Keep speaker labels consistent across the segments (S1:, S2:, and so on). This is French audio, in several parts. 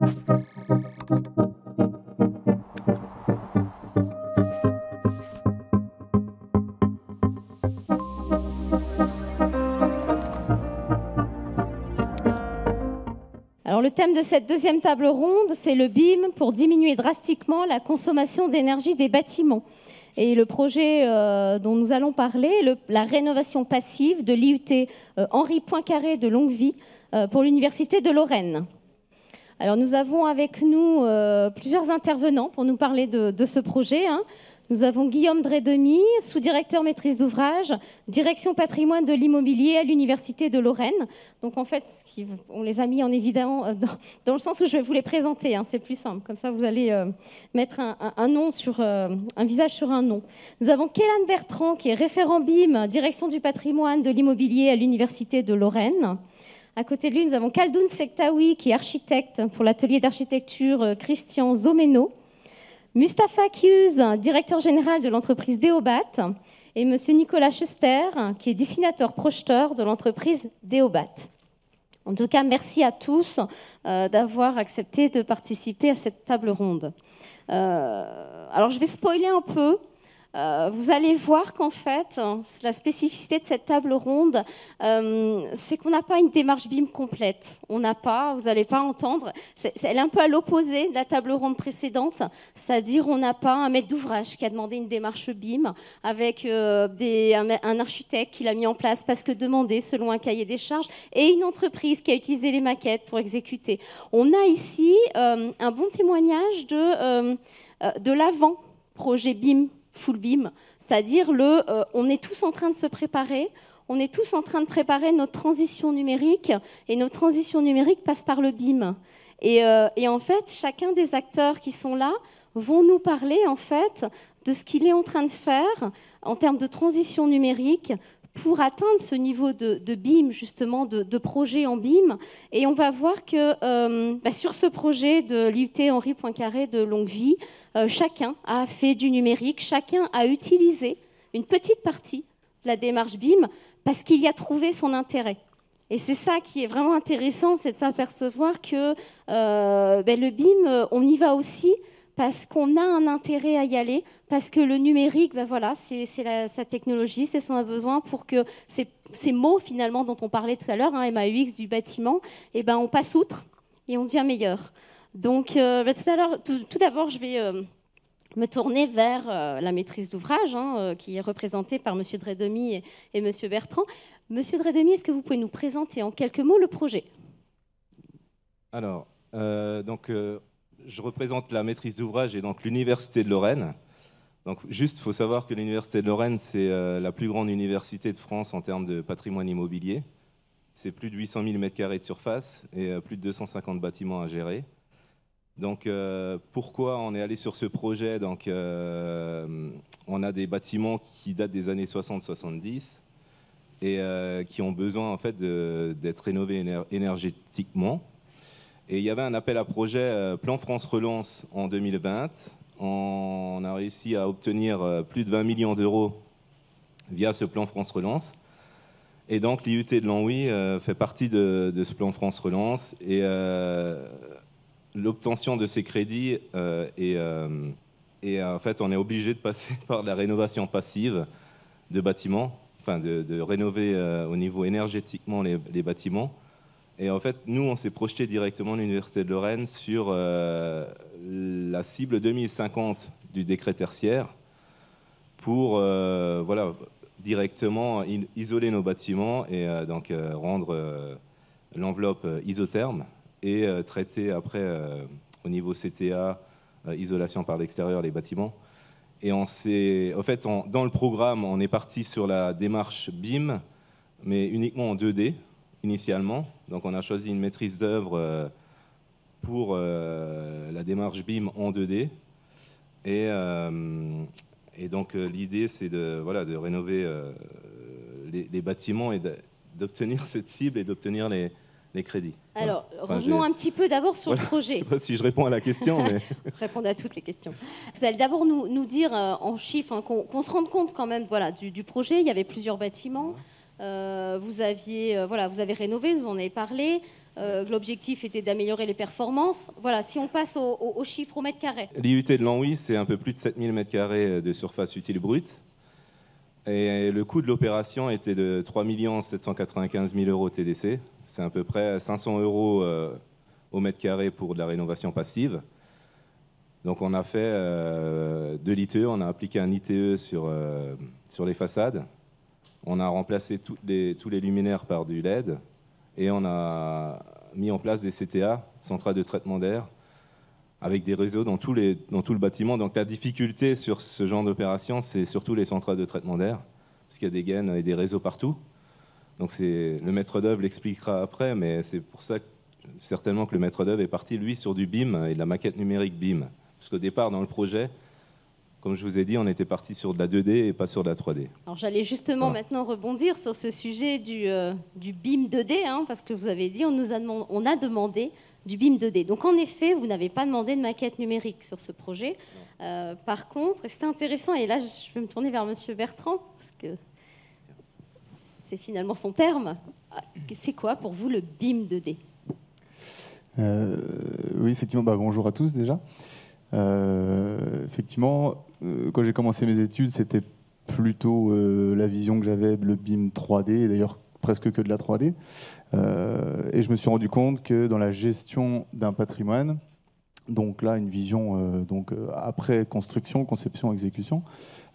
S1: Alors, le thème de cette deuxième table ronde, c'est le BIM pour diminuer drastiquement la consommation d'énergie des bâtiments. Et le projet dont nous allons parler, la rénovation passive de l'IUT Henri Poincaré de Longuevie pour l'Université de Lorraine. Alors, nous avons avec nous plusieurs intervenants pour nous parler de ce projet. Nous avons Guillaume Dredemy, sous-directeur maîtrise d'ouvrage, direction patrimoine de l'immobilier à l'Université de Lorraine. Donc en fait, on les a mis en évidence dans le sens où je vais vous les présenter. C'est plus simple. Comme ça, vous allez mettre un nom sur un visage sur un nom. Nous avons Kélan Bertrand, qui est référent BIM, direction du patrimoine de l'immobilier à l'Université de Lorraine. À côté de lui, nous avons Khaldoun Sektaoui, qui est architecte pour l'atelier d'architecture Christian Zomeno. Mustapha Kiuz, directeur général de l'entreprise Deobat, et M. Nicolas Schuster, qui est dessinateur-projeteur de l'entreprise Deobat. En tout cas, merci à tous d'avoir accepté de participer à cette table ronde. Alors, je vais spoiler un peu. Vous allez voir qu'en fait, la spécificité de cette table ronde, c'est qu'on n'a pas une démarche BIM complète. On n'a pas, vous n'allez pas entendre, elle est un peu à l'opposé de la table ronde précédente, c'est-à-dire on n'a pas un maître d'ouvrage qui a demandé une démarche BIM avec un architecte qui l'a mis en place parce que demandé selon un cahier des charges et une entreprise qui a utilisé les maquettes pour exécuter. On a ici un bon témoignage de l'avant-projet BIM, full BIM, c'est-à-dire on est tous en train de se préparer, on est tous en train de préparer notre transition numérique, et notre transition numérique passe par le BIM. Et en fait, chacun des acteurs qui sont là vont nous parler en fait de ce qu'il est en train de faire en termes de transition numérique pour atteindre ce niveau de BIM, justement, de projet en BIM. Et on va voir que sur ce projet de l'IUT Henri Poincaré de Longuevie, chacun a fait du numérique, chacun a utilisé une petite partie de la démarche BIM parce qu'il y a trouvé son intérêt. Et c'est ça qui est vraiment intéressant, c'est de s'apercevoir que le BIM, on y va aussi parce qu'on a un intérêt à y aller, parce que le numérique, voilà, c'est sa technologie, c'est ce qu'on a besoin pour que ces mots finalement dont on parlait tout à l'heure, MAUX du bâtiment, on passe outre et on devient meilleur. Donc tout d'abord, je vais me tourner vers la maîtrise d'ouvrage, qui est représentée par M. Dredemy et M. Bertrand. M. Dredemy, est-ce que vous pouvez nous présenter en quelques mots le projet?
S2: Alors, je représente la maîtrise d'ouvrage et donc l'Université de Lorraine. Donc, juste, il faut savoir que l'Université de Lorraine, c'est la plus grande université de France en termes de patrimoine immobilier. C'est plus de 800 000 m² de surface et plus de 250 bâtiments à gérer. Donc, pourquoi on est allé sur ce projet? Donc, on a des bâtiments qui datent des années 60-70 et qui ont besoin en fait d'être rénovés énergétiquement. Et il y avait un appel à projet Plan France Relance en 2020. On a réussi à obtenir plus de 20 millions d'euros via ce Plan France Relance. Et donc l'IUT de Longwy fait partie de ce Plan France Relance. Et l'obtention de ces crédits, en fait, on est obligé de passer par la rénovation passive de bâtiments, enfin de rénover au niveau énergétiquement les bâtiments. Et en fait, nous, on s'est projeté directement à l'Université de Lorraine sur la cible 2050 du décret tertiaire pour directement isoler nos bâtiments et donc rendre l'enveloppe isotherme et traiter après au niveau CTA, isolation par l'extérieur, les bâtiments. Et en fait, dans le programme, on est parti sur la démarche BIM, mais uniquement en 2D. Initialement. Donc on a choisi une maîtrise d'œuvre pour la démarche BIM en 2D. Et donc l'idée, c'est de rénover les bâtiments et d'obtenir cette cible et d'obtenir les crédits.
S1: Alors, revenons un petit peu d'abord sur le projet.
S2: Je ne sais pas si je réponds à la question, mais...
S1: Répondre à toutes les questions. Vous allez d'abord nous dire en chiffres, qu'on se rende compte quand même du projet. Il y avait plusieurs bâtiments. Vous avez rénové, vous en avez parlé. L'objectif était d'améliorer les performances. Voilà, si on passe aux chiffres au mètre carré.
S2: L'IUT de Longwy, c'est un peu plus de 7000 m² de surface utile brute. Et le coût de l'opération était de 3 795 000 € TDC. C'est à peu près 500 € au mètre carré pour de la rénovation passive. Donc on a fait de l'ITE, on a appliqué un ITE sur les façades. On a remplacé tous les luminaires par du LED. Et on a mis en place des CTA, centrales de traitement d'air, avec des réseaux dans tout le bâtiment. Donc la difficulté sur ce genre d'opération, c'est surtout les centrales de traitement d'air, parce qu'il y a des gaines et des réseaux partout. Donc le maître d'œuvre l'expliquera après, mais c'est pour ça certainement que le maître d'œuvre est parti, lui, sur du BIM et de la maquette numérique BIM. Parce qu'au départ, dans le projet, comme je vous ai dit, on était parti sur de la 2D et pas sur de la 3D.
S1: Alors j'allais justement maintenant rebondir sur ce sujet du BIM 2D, hein, parce que vous avez dit, on a demandé du BIM 2D. Donc en effet, vous n'avez pas demandé de maquette numérique sur ce projet. Par contre, et c'est intéressant, et là je vais me tourner vers Monsieur Bertrand, parce que c'est finalement son terme. C'est quoi pour vous le BIM 2D?
S3: Oui, effectivement, bonjour à tous déjà. Effectivement, quand j'ai commencé mes études, c'était plutôt la vision que j'avais, le BIM 3D, et d'ailleurs presque que de la 3D. Et je me suis rendu compte que dans la gestion d'un patrimoine, donc là une vision après construction, conception, exécution,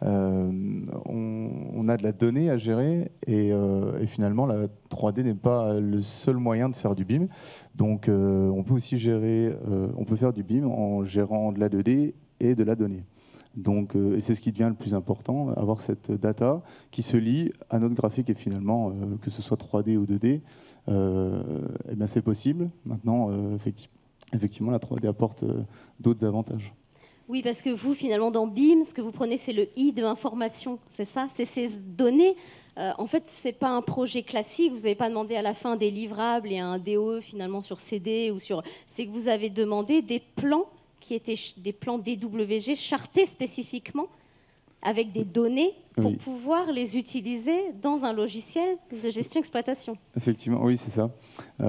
S3: on a de la donnée à gérer et finalement la 3D n'est pas le seul moyen de faire du BIM. Donc on peut aussi on peut faire du BIM en gérant de la 2D et de la donnée. Donc, et c'est ce qui devient le plus important, avoir cette data qui se lie à notre graphique et finalement, que ce soit 3D ou 2D, eh bien c'est possible. Maintenant, effectivement, la 3D apporte d'autres avantages.
S1: Oui, parce que vous, finalement, dans BIM, ce que vous prenez, c'est le I de information, c'est ça? C'est ces données. En fait, ce n'est pas un projet classique. Vous n'avez pas demandé à la fin des livrables et un DOE, finalement, sur CD ou sur... C'est que vous avez demandé des plans qui étaient des plans DWG chartés spécifiquement avec des données pour pouvoir les utiliser dans un logiciel de gestion-exploitation.
S3: Effectivement, oui, c'est ça.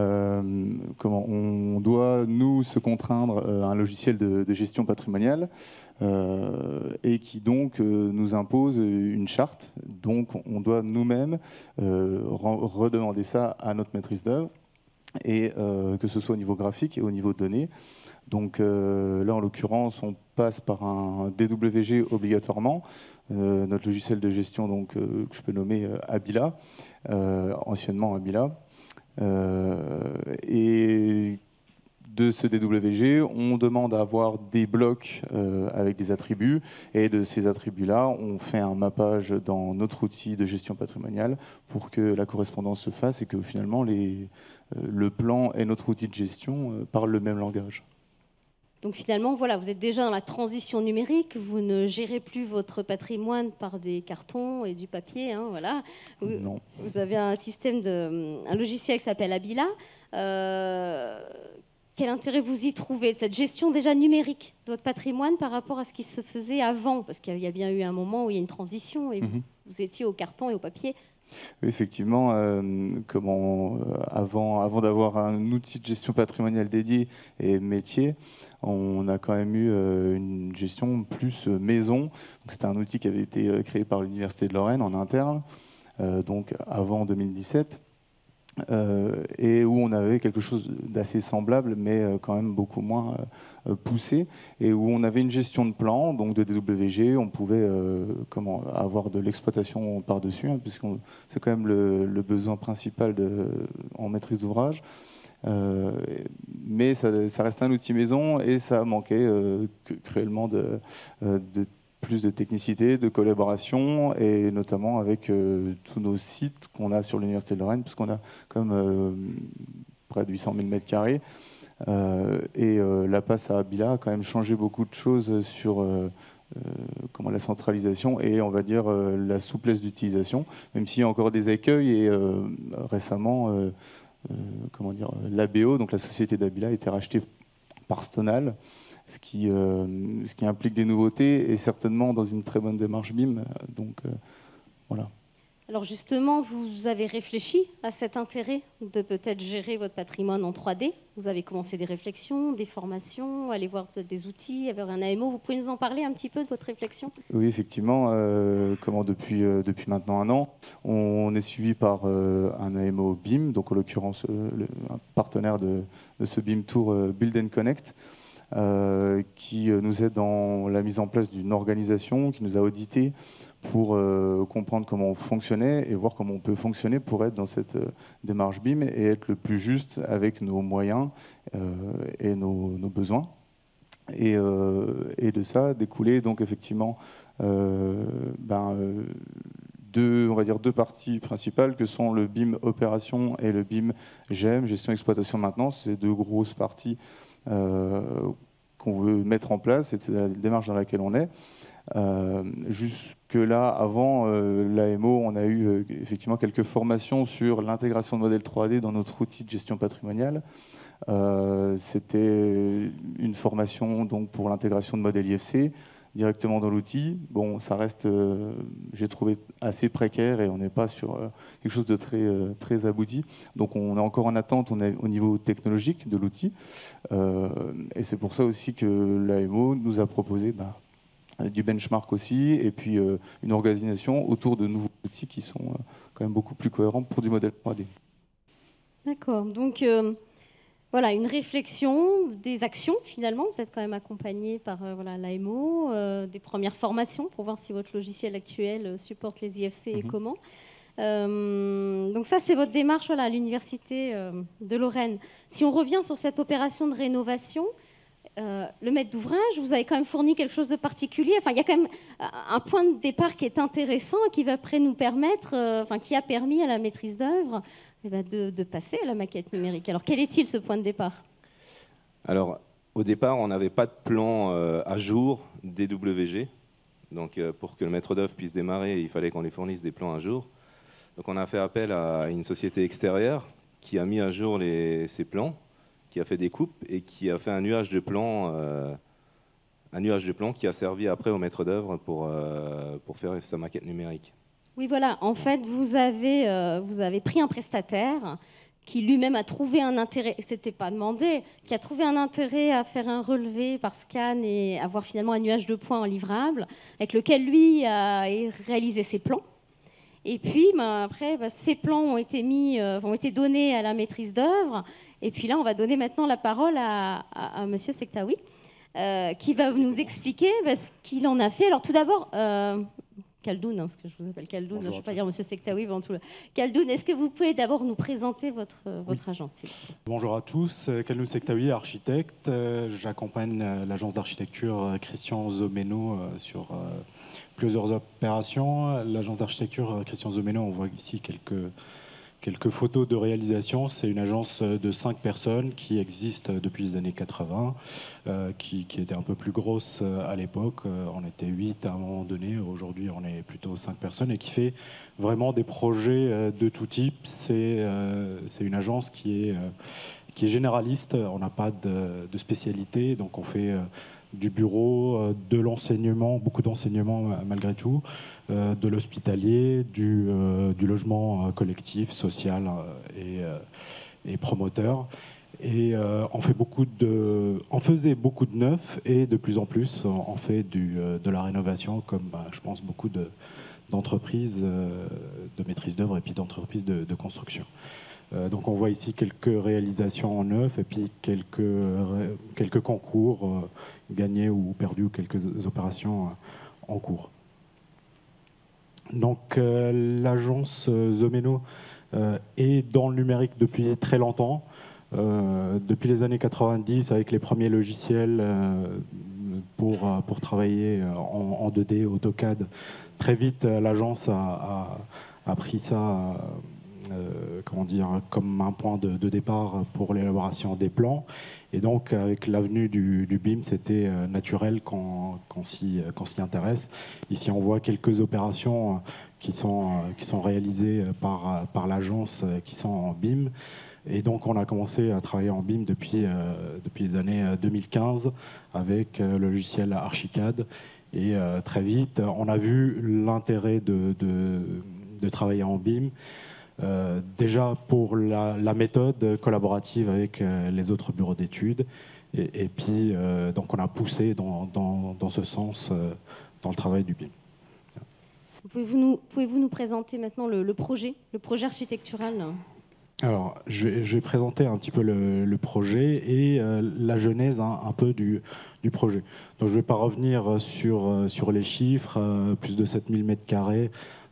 S3: On doit, nous, se contraindre à un logiciel de gestion patrimoniale et qui donc nous impose une charte. Donc on doit nous-mêmes redemander ça à notre maîtrise d'œuvre, et que ce soit au niveau graphique et au niveau de données. Donc là, en l'occurrence, on passe par un DWG obligatoirement, notre logiciel de gestion donc, que je peux nommer Abila, anciennement Abila. Et de ce DWG, on demande à avoir des blocs avec des attributs, et de ces attributs-là, on fait un mappage dans notre outil de gestion patrimoniale pour que la correspondance se fasse et que finalement le plan et notre outil de gestion parlent le même langage.
S1: Donc finalement, voilà, vous êtes déjà dans la transition numérique, vous ne gérez plus votre patrimoine par des cartons et du papier, hein, voilà.
S3: Non.
S1: Vous avez un logiciel qui s'appelle Abila. Quel intérêt vous y trouvez de cette gestion déjà numérique de votre patrimoine par rapport à ce qui se faisait avant? Parce qu'il y a bien eu un moment où il y a une transition et vous étiez au carton et au papier.
S3: Oui, effectivement, avant d'avoir un outil de gestion patrimoniale dédié et métier, on a quand même eu une gestion plus maison. C'était un outil qui avait été créé par l'Université de Lorraine en interne, donc avant 2017, et où on avait quelque chose d'assez semblable, mais quand même beaucoup moins poussé, et où on avait une gestion de plan, donc de DWG, on pouvait avoir de l'exploitation par-dessus, hein, puisque c'est quand même le besoin principal en maîtrise d'ouvrage. Mais ça reste un outil maison et ça manquait cruellement de plus de technicité, de collaboration, et notamment avec tous nos sites qu'on a sur l'Université de Lorraine, puisqu'on a comme près de 800 000 m². Et la passe à Abila a quand même changé beaucoup de choses sur la centralisation et on va dire la souplesse d'utilisation, même s'il y a encore des écueils, et récemment l'ABO, donc la société d'Abila, a été rachetée par Stonal, ce qui implique des nouveautés et certainement dans une très bonne démarche BIM. Donc voilà.
S1: Alors justement, vous avez réfléchi à cet intérêt de peut-être gérer votre patrimoine en 3D. Vous avez commencé des réflexions, des formations, aller voir des outils, avoir un AMO. Vous pouvez nous en parler un petit peu de votre réflexion?
S3: Oui, effectivement, depuis maintenant un an, on est suivi par un AMO BIM, donc en l'occurrence un partenaire de ce BIM Tour Build and Connect, qui nous aide dans la mise en place d'une organisation, qui nous a audité pour comprendre comment on fonctionnait et voir comment on peut fonctionner pour être dans cette démarche BIM et être le plus juste avec nos moyens et nos besoins. Et de ça découler donc effectivement on va dire deux parties principales que sont le BIM opération et le BIM GEM, gestion, exploitation, maintenance. C'est deux grosses parties qu'on veut mettre en place, et c'est la démarche dans laquelle on est. Jusque-là, avant l'AMO, on a eu effectivement quelques formations sur l'intégration de modèles 3D dans notre outil de gestion patrimoniale. C'était une formation donc, pour l'intégration de modèles IFC directement dans l'outil. Bon, ça reste, j'ai trouvé, assez précaire et on n'est pas sur quelque chose de très abouti. Donc on est encore en attente, on est au niveau technologique de l'outil. Et c'est pour ça aussi que l'AMO nous a proposé du benchmark aussi, et puis une organisation autour de nouveaux outils qui sont quand même beaucoup plus cohérents pour du modèle 3D.
S1: D'accord, donc voilà, une réflexion, des actions finalement. Vous êtes quand même accompagné par l'AMO, des premières formations pour voir si votre logiciel actuel supporte les IFC et comment. Donc ça, c'est votre démarche à l'Université de Lorraine. Si on revient sur cette opération de rénovation, le maître d'ouvrage, vous avez quand même fourni quelque chose de particulier. Enfin, il y a quand même un point de départ qui est intéressant, qui va après nous permettre, qui a permis à la maîtrise d'œuvre de passer à la maquette numérique. Alors, quel est-il ce point de départ?
S2: Alors, au départ, on n'avait pas de plan à jour DWG. Donc, pour que le maître d'œuvre puisse démarrer, il fallait qu'on lui fournisse des plans à jour. Donc, on a fait appel à une société extérieure qui a mis à jour ces plans, qui a fait des coupes et qui a fait un nuage de plans qui a servi après au maître d'œuvre pour faire sa maquette numérique.
S1: Oui, voilà. En fait, vous avez pris un prestataire qui lui-même a trouvé un intérêt, c'était pas demandé, qui a trouvé un intérêt à faire un relevé par scan et avoir finalement un nuage de points en livrable, avec lequel lui a réalisé ses plans. Et puis, après, ces plans ont été donnés à la maîtrise d'œuvre. Et puis là, on va donner maintenant la parole à M. Sektaoui, qui va nous expliquer ce qu'il en a fait. Alors tout d'abord, Khaldoun, parce que je vous appelle Khaldoun, je ne vais pas dire M. Sektaoui. Khaldoun, est-ce que vous pouvez d'abord nous présenter votre agence, s'il vous plaît?
S4: Bonjour à tous, Khaldoun Sektaoui, architecte. J'accompagne l'agence d'architecture Christian Zomeno sur plusieurs opérations. L'agence d'architecture Christian Zomeno, on voit ici quelques photos de réalisation. C'est une agence de 5 personnes qui existe depuis les années 80, qui était un peu plus grosse à l'époque. On était 8 à un moment donné. Aujourd'hui, on est plutôt 5 personnes et qui fait vraiment des projets de tout type. C'est une agence qui est généraliste. On n'a pas de spécialité, donc on fait du bureau, de l'enseignement, beaucoup d'enseignement malgré tout, de l'hospitalier, du logement collectif, social et promoteur. Et on faisait beaucoup de neuf et de plus en plus on fait de la rénovation, comme je pense beaucoup d'entreprises de maîtrise d'œuvre et puis d'entreprises de construction. Donc on voit ici quelques réalisations en neuf et puis quelques concours gagnés ou perdus, ou quelques opérations en cours. Donc l'agence Zomeno est dans le numérique depuis très longtemps. Depuis les années 90, avec les premiers logiciels pour travailler en 2D, AutoCAD, très vite l'agence a pris ça comme un point de départ pour l'élaboration des plans. Et donc, avec l'avenue du BIM, c'était naturel qu'on s'y intéresse. Ici, on voit quelques opérations qui sont réalisées par l'agence, qui sont en BIM. Et donc, on a commencé à travailler en BIM depuis les années 2015 avec le logiciel Archicad. Et très vite, on a vu l'intérêt de travailler en BIM. Déjà pour la méthode collaborative avec les autres bureaux d'études. Et puis, donc on a poussé dans ce sens dans le travail du BIM.
S1: Pouvez-vous nous présenter maintenant le projet architectural?
S4: Alors, je vais présenter un petit peu le projet et la genèse un peu du projet. Donc, je ne vais pas revenir sur les chiffres, plus de 7000 m²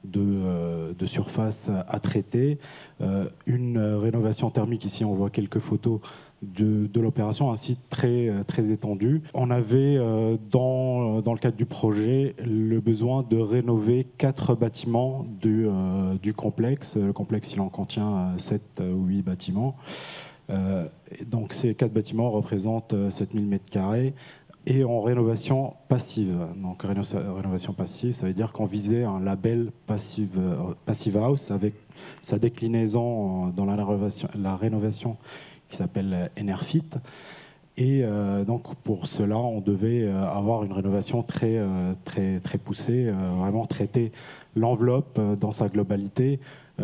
S4: de surface à traiter. Une rénovation thermique, ici on voit quelques photos de l'opération, un site très étendu. On avait, dans le cadre du projet, le besoin de rénover 4 bâtiments du complexe. Le complexe, il en contient 7 ou 8 bâtiments. Donc ces 4 bâtiments représentent 7000 m². Et en rénovation passive. Donc rénovation passive, ça veut dire qu'on visait un label Passive House avec sa déclinaison dans la rénovation qui s'appelle Enerfit. Et donc pour cela, on devait avoir une rénovation très poussée, vraiment traiter l'enveloppe dans sa globalité.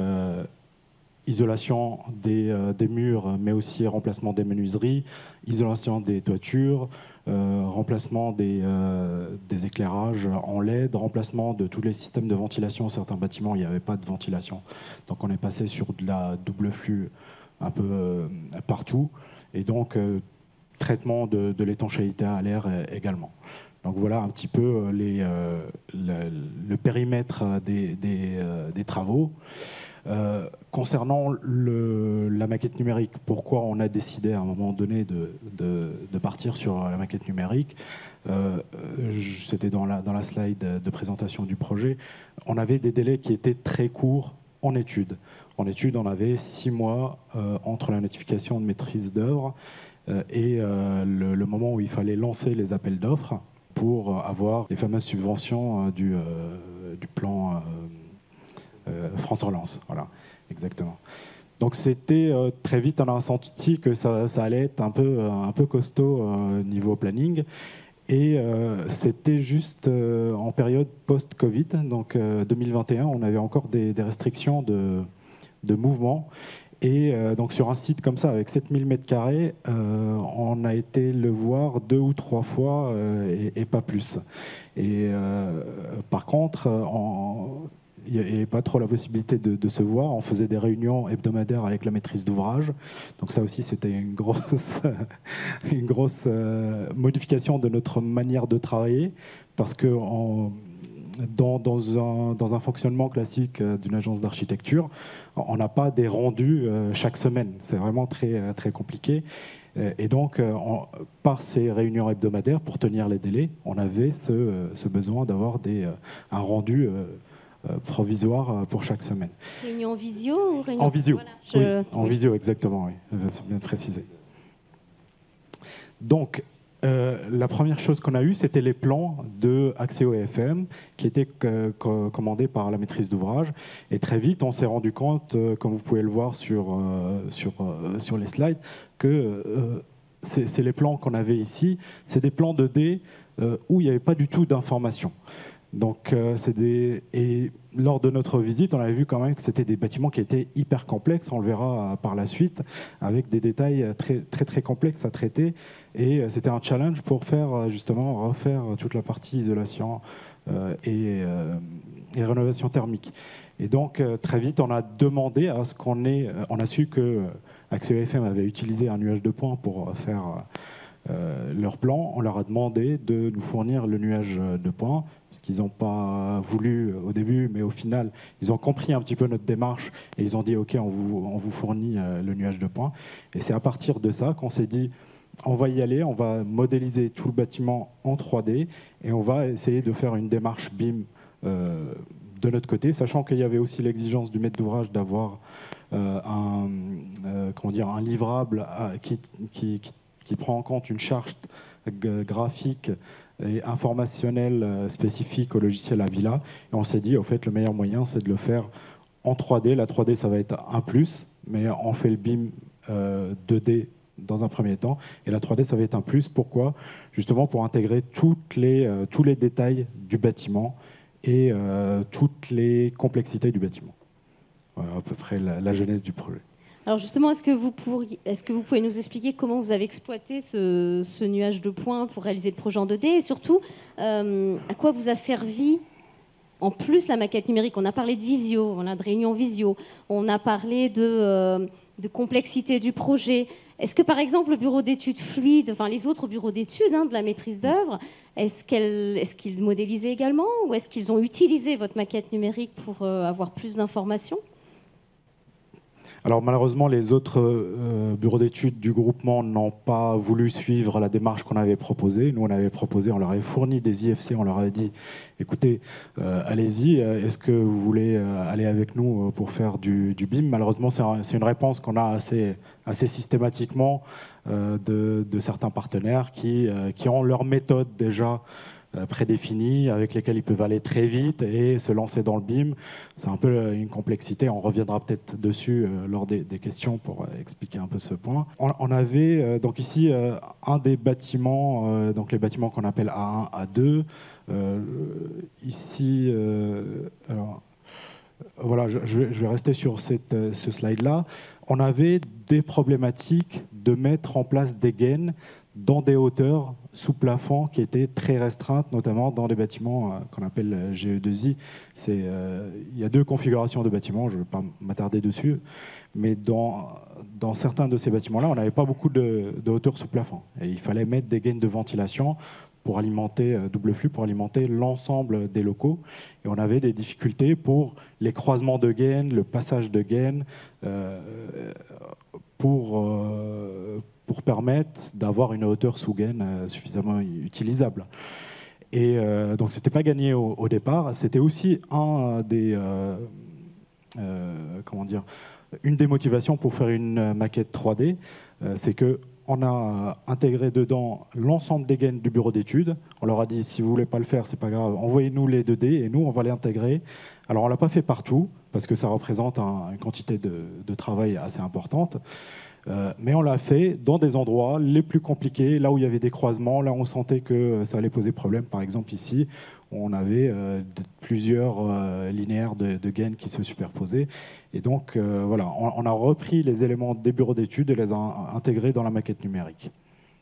S4: Isolation des murs, mais aussi remplacement des menuiseries, isolation des toitures, remplacement des éclairages en LED, remplacement de tous les systèmes de ventilation. Certains bâtiments, il n'y avait pas de ventilation. Donc on est passé sur de la double flux un peu partout. Et donc traitement de l'étanchéité à l'air également. Donc voilà un petit peu le périmètre des travaux. Concernant la maquette numérique, pourquoi on a décidé à un moment donné de partir sur la maquette numérique, c'était dans la slide de présentation du projet, on avait des délais qui étaient très courts en études. En études, on avait 6 mois entre la notification de maîtrise d'œuvre et le moment où il fallait lancer les appels d'offres pour avoir les fameuses subventions du plan France Relance, voilà, exactement. Donc c'était très vite, on a senti que ça allait être un peu costaud niveau planning. Et c'était juste en période post-Covid, donc 2021, on avait encore des restrictions de mouvement. Et donc sur un site comme ça, avec 7000 m², on a été le voir 2 ou 3 fois et pas plus. Et par contre, il n'y avait pas trop la possibilité de se voir. On faisait des réunions hebdomadaires avec la maîtrise d'ouvrage. Donc ça aussi, c'était une grosse modification de notre manière de travailler. Parce que dans un fonctionnement classique d'une agence d'architecture, on n'a pas des rendus chaque semaine. C'est vraiment très compliqué. Et donc, par ces réunions hebdomadaires, pour tenir les délais, on avait ce besoin d'avoir un rendu provisoire pour chaque semaine.
S1: Réunion en visio ou réunion...
S4: En visio,
S1: voilà,
S4: oui, en visio, exactement, oui. C'est bien précisé. Donc, la première chose qu'on a eue, c'était les plans de Axéo FM qui étaient commandés par la maîtrise d'ouvrage. Et très vite, on s'est rendu compte, comme vous pouvez le voir sur les slides, que c'est les plans qu'on avait ici. C'est des plans 2D où il n'y avait pas du tout d'informations. Donc, et lors de notre visite, on avait vu quand même que c'était des bâtiments qui étaient hyper complexes, on le verra par la suite, avec des détails très complexes à traiter. Et c'était un challenge pour refaire toute la partie isolation et rénovation thermique. Et donc, très vite, on a demandé à ce on a su que Axéo FM avait utilisé un nuage de points pour faire leur plan. On leur a demandé de nous fournir le nuage de points, parce qu'ils n'ont pas voulu au début, mais au final, ils ont compris un petit peu notre démarche et ils ont dit « Ok, on vous fournit le nuage de points ». Et c'est à partir de ça qu'on s'est dit « On va y aller, on va modéliser tout le bâtiment en 3D et on va essayer de faire une démarche BIM de notre côté, sachant qu'il y avait aussi l'exigence du maître d'ouvrage d'avoir un livrable qui prend en compte une charte graphique et informationnelle spécifique au logiciel Avila. Et on s'est dit, au fait, le meilleur moyen, c'est de le faire en 3D. La 3D, ça va être un plus, mais on fait le BIM 2D dans un premier temps. Et la 3D, ça va être un plus. Pourquoi ? Justement pour intégrer tous les détails du bâtiment et toutes les complexités du bâtiment. Voilà à peu près la genèse du projet.
S1: Alors justement, est-ce que vous pouvez nous expliquer comment vous avez exploité ce nuage de points pour réaliser le projet en 2D et surtout, à quoi vous a servi en plus la maquette numérique? On a parlé de visio, on a de réunions visio, on a parlé de complexité du projet. Est-ce que par exemple le bureau d'études fluide, enfin les autres bureaux d'études de la maîtrise d'œuvre, est-ce qu'ils modélisaient également ou est-ce qu'ils ont utilisé votre maquette numérique pour avoir plus d'informations?
S4: Alors malheureusement, les autres bureaux d'études du groupement n'ont pas voulu suivre la démarche qu'on avait proposée. Nous, on avait proposé, on leur avait fourni des IFC, on leur avait dit, écoutez, allez-y, est-ce que vous voulez aller avec nous pour faire du BIM? Malheureusement, c'est une réponse qu'on a assez systématiquement de certains partenaires qui ont leur méthode déjà prédéfinis avec lesquels ils peuvent aller très vite et se lancer dans le BIM. C'est un peu une complexité. On reviendra peut-être dessus lors des questions pour expliquer un peu ce point. On avait donc ici un des bâtiments, donc les bâtiments qu'on appelle A1, A2. Ici, alors, voilà, je vais rester sur ce slide-là. On avait des problématiques de mettre en place des gaines dans des hauteurs sous plafond qui étaient très restreintes, notamment dans les bâtiments qu'on appelle GE2I. Il y a deux configurations de bâtiments, je ne vais pas m'attarder dessus, mais dans certains de ces bâtiments-là, on n'avait pas beaucoup de hauteur sous plafond. Et il fallait mettre des gaines de ventilation pour alimenter, double flux, pour alimenter l'ensemble des locaux. Et on avait des difficultés pour les croisements de gaines, le passage de gaines, pour permettre d'avoir une hauteur sous gaine suffisamment utilisable. Et donc, ce n'était pas gagné au départ. C'était aussi une des motivations pour faire une maquette 3D. C'est qu'on a intégré dedans l'ensemble des gaines du bureau d'études. On leur a dit, si vous ne voulez pas le faire, ce n'est pas grave, envoyez-nous les 2D et nous, on va les intégrer. Alors, on ne l'a pas fait partout, parce que ça représente une quantité de travail assez importante. Mais on l'a fait dans des endroits les plus compliqués, là où il y avait des croisements, là où on sentait que ça allait poser problème. Par exemple, ici, on avait plusieurs linéaires de gaines qui se superposaient. Et donc, voilà, on a repris les éléments des bureaux d'études et les a intégrés dans la maquette numérique.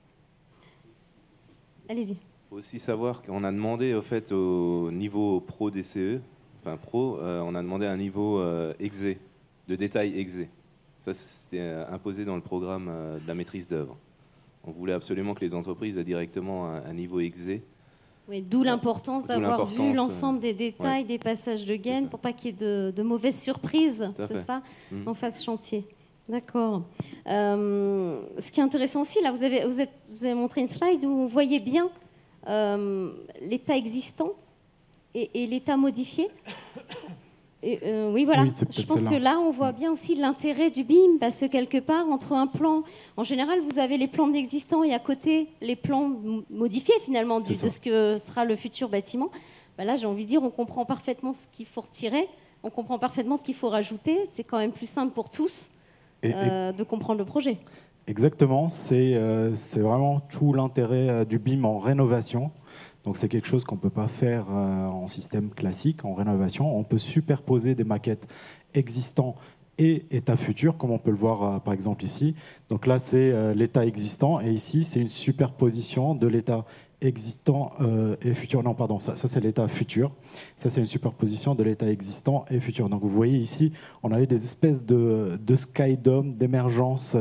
S1: Allez-y.
S2: Il faut aussi savoir qu'on a demandé au fait au niveau pro DCE, enfin pro, on a demandé un niveau EXE, de détail EXE. Ça, c'était imposé dans le programme de la maîtrise d'œuvre. On voulait absolument que les entreprises aient directement un niveau EXE.
S1: Oui, d'où l'importance d'avoir vu l'ensemble des détails, des passages de gaines, pour pas qu'il y ait de mauvaises surprises, c'est ça, en phase chantier. D'accord. Ce qui est intéressant aussi, là, vous avez montré une slide où on voyait bien l'état existant et l'état modifié. Oui, voilà. Oui, je pense que là, on voit bien aussi l'intérêt du BIM, parce que quelque part, entre un plan... En général, vous avez les plans d'existants et à côté, les plans modifiés, finalement, de ce que sera le futur bâtiment. Ben là, j'ai envie de dire, on comprend parfaitement ce qu'il faut retirer, on comprend parfaitement ce qu'il faut rajouter. C'est quand même plus simple pour tous de comprendre le projet.
S4: Exactement. C'est vraiment tout l'intérêt du BIM en rénovation. Donc c'est quelque chose qu'on ne peut pas faire en système classique, en rénovation. On peut superposer des maquettes existantes et état futur, comme on peut le voir par exemple ici. Donc là, c'est l'état existant, et ici, c'est une superposition de l'état existant et futur. Non, pardon, ça c'est l'état futur. Ça, c'est une superposition de l'état existant et futur. Donc vous voyez ici, on avait des espèces de sky dome, d'émergence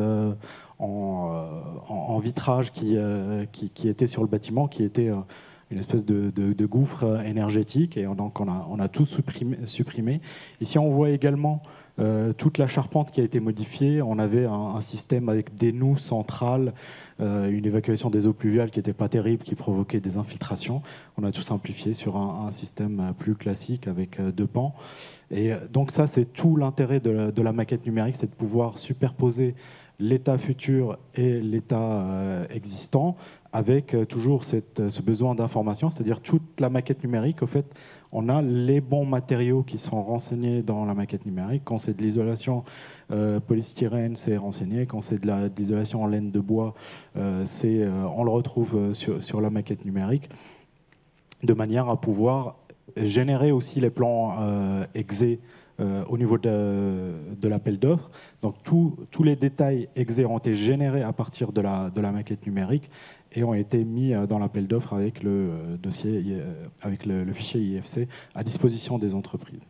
S4: en vitrage qui était sur le bâtiment, qui était... une espèce de gouffre énergétique, et donc on a tout supprimé. Ici, on voit également toute la charpente qui a été modifiée. On avait un système avec des noues centrales, une évacuation des eaux pluviales qui n'était pas terrible, qui provoquait des infiltrations. On a tout simplifié sur un système plus classique avec 2 pans. Et donc ça, c'est tout l'intérêt de la maquette numérique, c'est de pouvoir superposer l'état futur et l'état existant, avec toujours ce besoin d'information, c'est-à-dire toute la maquette numérique. Au fait, on a les bons matériaux qui sont renseignés dans la maquette numérique. Quand c'est de l'isolation polystyrène, c'est renseigné. Quand c'est de l'isolation en laine de bois, on le retrouve sur la maquette numérique, de manière à pouvoir générer aussi les plans exé au niveau de l'appel d'offres. Donc tous les détails exé ont été générés à partir de la maquette numérique et ont été mis dans l'appel d'offres avec le dossier, avec le fichier IFC à disposition des entreprises.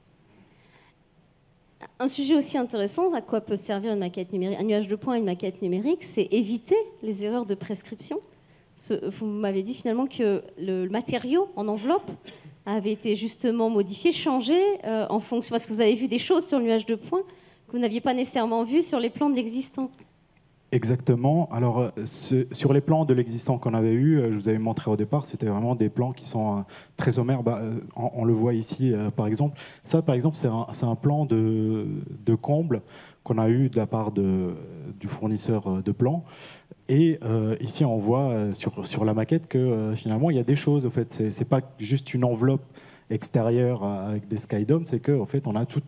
S1: Un sujet aussi intéressant, à quoi peut servir une maquette numérique, un nuage de points et une maquette numérique, c'est éviter les erreurs de prescription. Vous m'avez dit finalement que le matériau en enveloppe avait été justement modifié, changé en fonction, parce que vous avez vu des choses sur le nuage de points que vous n'aviez pas nécessairement vues sur les plans de l'existant.
S4: Exactement. Alors, sur les plans de l'existant qu'on avait eu, je vous avais montré au départ, c'était vraiment des plans qui sont très sommaires. On le voit ici, par exemple. Ça, par exemple, c'est un plan de comble qu'on a eu de la part du fournisseur de plans. Et ici, on voit sur la maquette que finalement, il y a des choses. En fait, c'est pas juste une enveloppe extérieure avec des skydomes, c'est qu'en fait, on a tout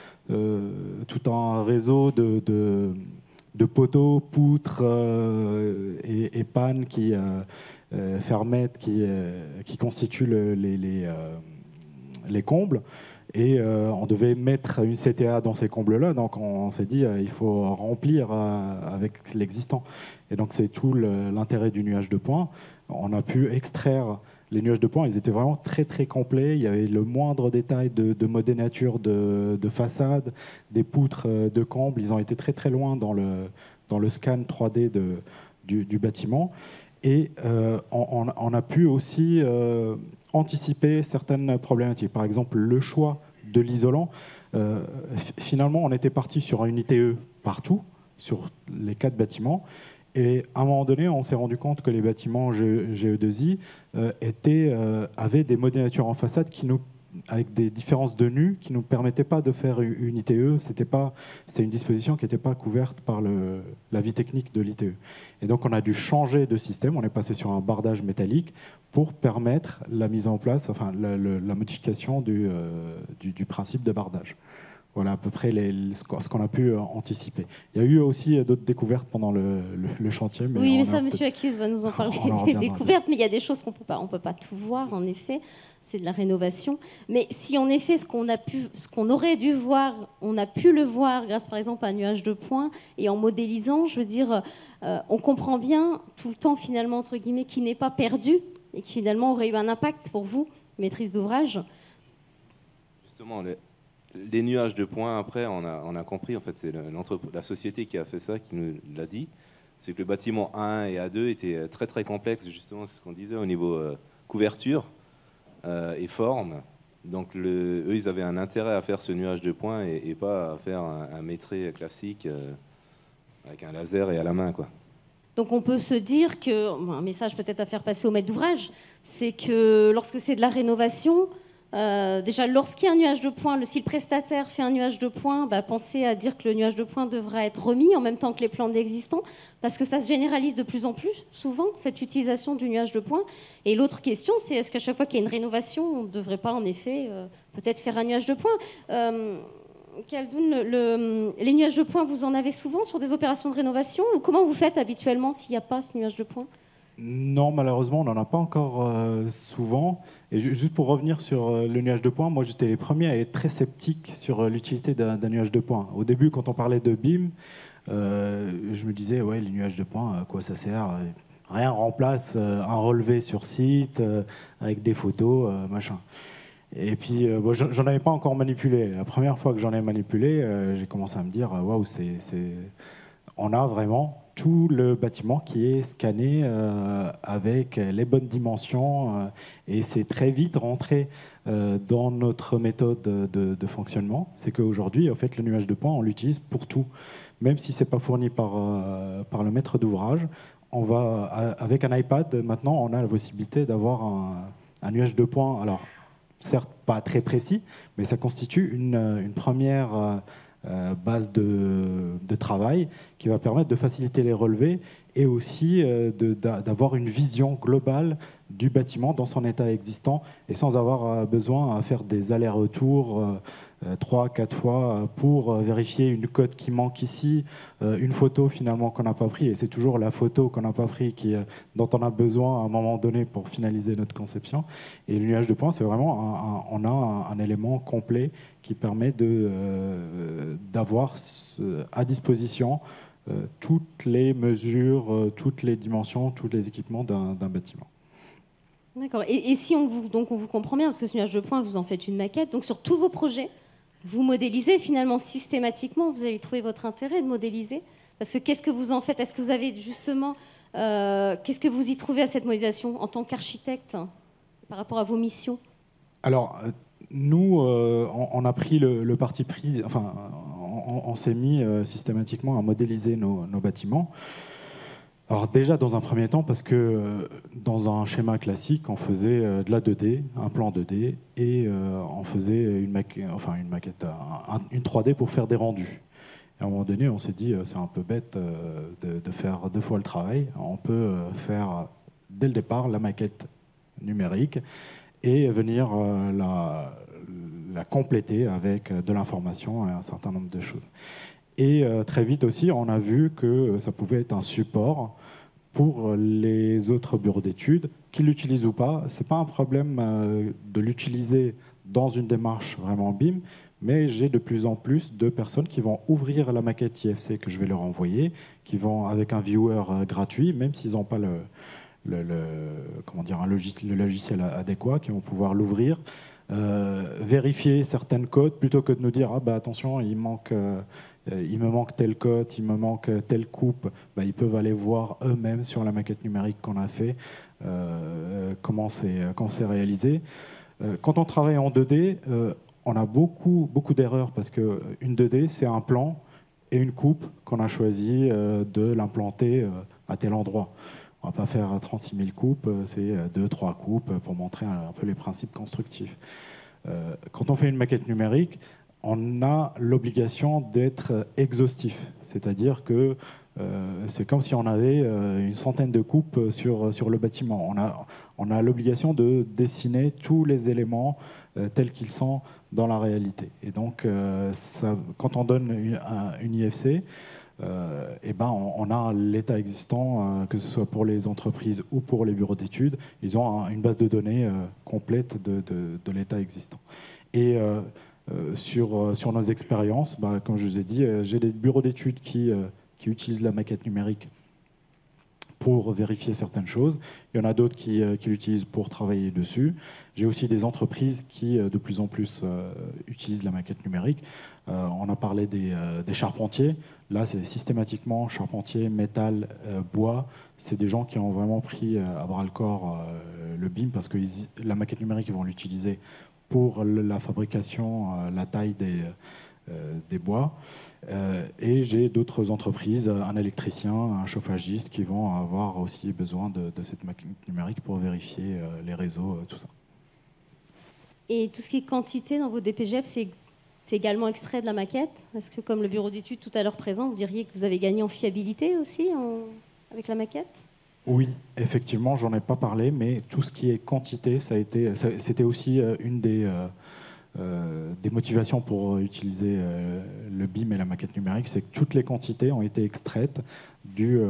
S4: un réseau de poteaux, poutres et pannes fermettes qui constituent les combles. Et on devait mettre une CTA dans ces combles-là, donc on s'est dit il faut remplir avec l'existant. Et donc c'est tout l'intérêt du nuage de points. On a pu extraire les nuages de points, ils étaient vraiment très très complets. Il y avait le moindre détail de modénature de façade, des poutres de combles. Ils ont été très très loin dans le scan 3D du bâtiment. Et on a pu aussi anticiper certaines problématiques. Par exemple, le choix de l'isolant. Finalement, on était parti sur une ITE partout, sur les 4 bâtiments. Et à un moment donné, on s'est rendu compte que les bâtiments GE2I avaient des modénatures en façade avec des différences de nu qui ne nous permettaient pas de faire une ITE. C'était une disposition qui n'était pas couverte par la vie technique de l'ITE. Et donc on a dû changer de système, on est passé sur un bardage métallique pour permettre la mise en place, enfin la modification du principe de bardage. Voilà à peu près ce qu'on a pu anticiper. Il y a eu aussi d'autres découvertes pendant le chantier. Mais
S1: oui, mais ça, M. Accuse va nous en parler des découvertes, mais il y a des choses qu'on ne peut pas tout voir, en effet. C'est de la rénovation. Mais si en effet, ce qu'on aurait dû voir, on a pu le voir grâce par exemple à un nuage de points, et en modélisant, je veux dire, on comprend bien tout le temps finalement, entre guillemets, qui n'est pas perdu, et qui finalement aurait eu un impact pour vous, maîtrise d'ouvrage.
S2: Justement, les nuages de points, après, on a compris, en fait, c'est la société qui a fait ça, qui nous l'a dit, c'est que le bâtiment A1 et A2 étaient très très complexes, justement, c'est ce qu'on disait, au niveau couverture et forme. Donc eux, ils avaient un intérêt à faire ce nuage de points et pas à faire un métré classique avec un laser et à la main, quoi.
S1: Donc on peut se dire que, un message peut-être à faire passer au maître d'ouvrage, c'est que lorsque c'est de la rénovation, déjà, lorsqu'il y a un nuage de points, si le prestataire fait un nuage de points, pensez à dire que le nuage de points devra être remis en même temps que les plans existants, parce que ça se généralise de plus en plus, souvent, cette utilisation du nuage de points. Et l'autre question, c'est est-ce qu'à chaque fois qu'il y a une rénovation, on ne devrait pas, en effet, peut-être faire un nuage de points Khaldoun, les nuages de points, vous en avez souvent sur des opérations de rénovation, ou comment vous faites habituellement s'il n'y a pas ce nuage de points ?
S4: Non, malheureusement, on n'en a pas encore souvent. Et juste pour revenir sur le nuage de points, moi j'étais les premiers à être très sceptique sur l'utilité d'un nuage de points. Au début, quand on parlait de BIM, je me disais, ouais, les nuages de points, à quoi ça sert ? Rien remplace un relevé sur site avec des photos, machin. Et puis, j'en avais pas encore manipulé. La première fois que j'en ai manipulé, j'ai commencé à me dire, waouh, on a vraiment tout le bâtiment qui est scanné avec les bonnes dimensions et c'est très vite rentré dans notre méthode de fonctionnement. C'est qu'aujourd'hui, en fait, le nuage de points, on l'utilise pour tout. Même si ce n'est pas fourni par le maître d'ouvrage, avec un iPad, maintenant, on a la possibilité d'avoir un nuage de points. Alors, certes, pas très précis, mais ça constitue une première base de travail qui va permettre de faciliter les relevés et aussi d'avoir une vision globale du bâtiment dans son état existant et sans avoir besoin à faire des allers-retours 3-4 fois pour vérifier une cote qui manque ici, une photo finalement qu'on n'a pas pris, et c'est toujours la photo qu'on n'a pas pris dont on a besoin à un moment donné pour finaliser notre conception. Et le nuage de points, c'est vraiment on a un élément complet qui permet d'avoir à disposition toutes les mesures, toutes les dimensions, tous les équipements d'un bâtiment.
S1: D'accord. Et si on vous comprend bien, parce que ce nuage de points, vous en faites une maquette, donc sur tous vos projets, vous modélisez finalement systématiquement, vous avez trouvé votre intérêt de modéliser. Parce que qu'est-ce que vous en faites? Est-ce que vous avez justement, qu'est-ce que vous y trouvez à cette modélisation en tant qu'architecte par rapport à vos missions?
S4: Alors, nous, on a pris le parti pris, enfin, on s'est mis systématiquement à modéliser nos bâtiments. Alors déjà, dans un premier temps, parce que dans un schéma classique, on faisait de la 2D, un plan 2D, et on faisait une 3D pour faire des rendus. Et à un moment donné, on s'est dit, c'est un peu bête de faire 2 fois le travail. On peut faire, dès le départ, la maquette numérique et venir la compléter avec de l'information et un certain nombre de choses. Et très vite aussi, on a vu que ça pouvait être un support pour les autres bureaux d'études, qu'ils l'utilisent ou pas. Ce n'est pas un problème de l'utiliser dans une démarche vraiment BIM, mais j'ai de plus en plus de personnes qui vont ouvrir la maquette IFC que je vais leur envoyer, qui vont avec un viewer gratuit, même s'ils n'ont pas le logiciel adéquat, qui vont pouvoir l'ouvrir, vérifier certaines codes, plutôt que de nous dire « Ah bah attention, il me manque telle cote, il me manque telle coupe », ils peuvent aller voir eux-mêmes sur la maquette numérique qu'on a fait comment c'est réalisé. Quand on travaille en 2D, on a beaucoup d'erreurs parce qu'une 2D, c'est un plan et une coupe qu'on a choisi de l'implanter à tel endroit. On ne va pas faire 36 000 coupes, c'est 2-3 coupes pour montrer un peu les principes constructifs. Quand on fait une maquette numérique, on a l'obligation d'être exhaustif, c'est-à-dire que c'est comme si on avait une centaine de coupes sur le bâtiment. On a l'obligation de dessiner tous les éléments tels qu'ils sont dans la réalité. Et donc, quand on donne une IFC, on a l'état existant, que ce soit pour les entreprises ou pour les bureaux d'études. Ils ont une base de données complète de l'état existant. Et sur nos expériences, comme je vous ai dit, j'ai des bureaux d'études qui utilisent la maquette numérique pour vérifier certaines choses. Il y en a d'autres qui l'utilisent pour travailler dessus. J'ai aussi des entreprises qui, de plus en plus, utilisent la maquette numérique. On a parlé des charpentiers. Là, c'est systématiquement charpentier, métal, bois. C'est des gens qui ont vraiment pris à bras-le-corps le BIM parce que la maquette numérique, ils vont l'utiliser pour la fabrication, la taille des bois. Et j'ai d'autres entreprises, un électricien, un chauffagiste, qui vont avoir aussi besoin de cette maquette numérique pour vérifier les réseaux, tout ça.
S1: Et tout ce qui est quantité dans vos DPGF, c'est également extrait de la maquette? Est-ce que, comme le bureau d'études tout à l'heure présent, vous diriez que vous avez gagné en fiabilité aussi avec la maquette?
S4: Oui, effectivement, j'en ai pas parlé, mais tout ce qui est quantité, c'était aussi une des motivations pour utiliser le BIM et la maquette numérique, c'est que toutes les quantités ont été extraites de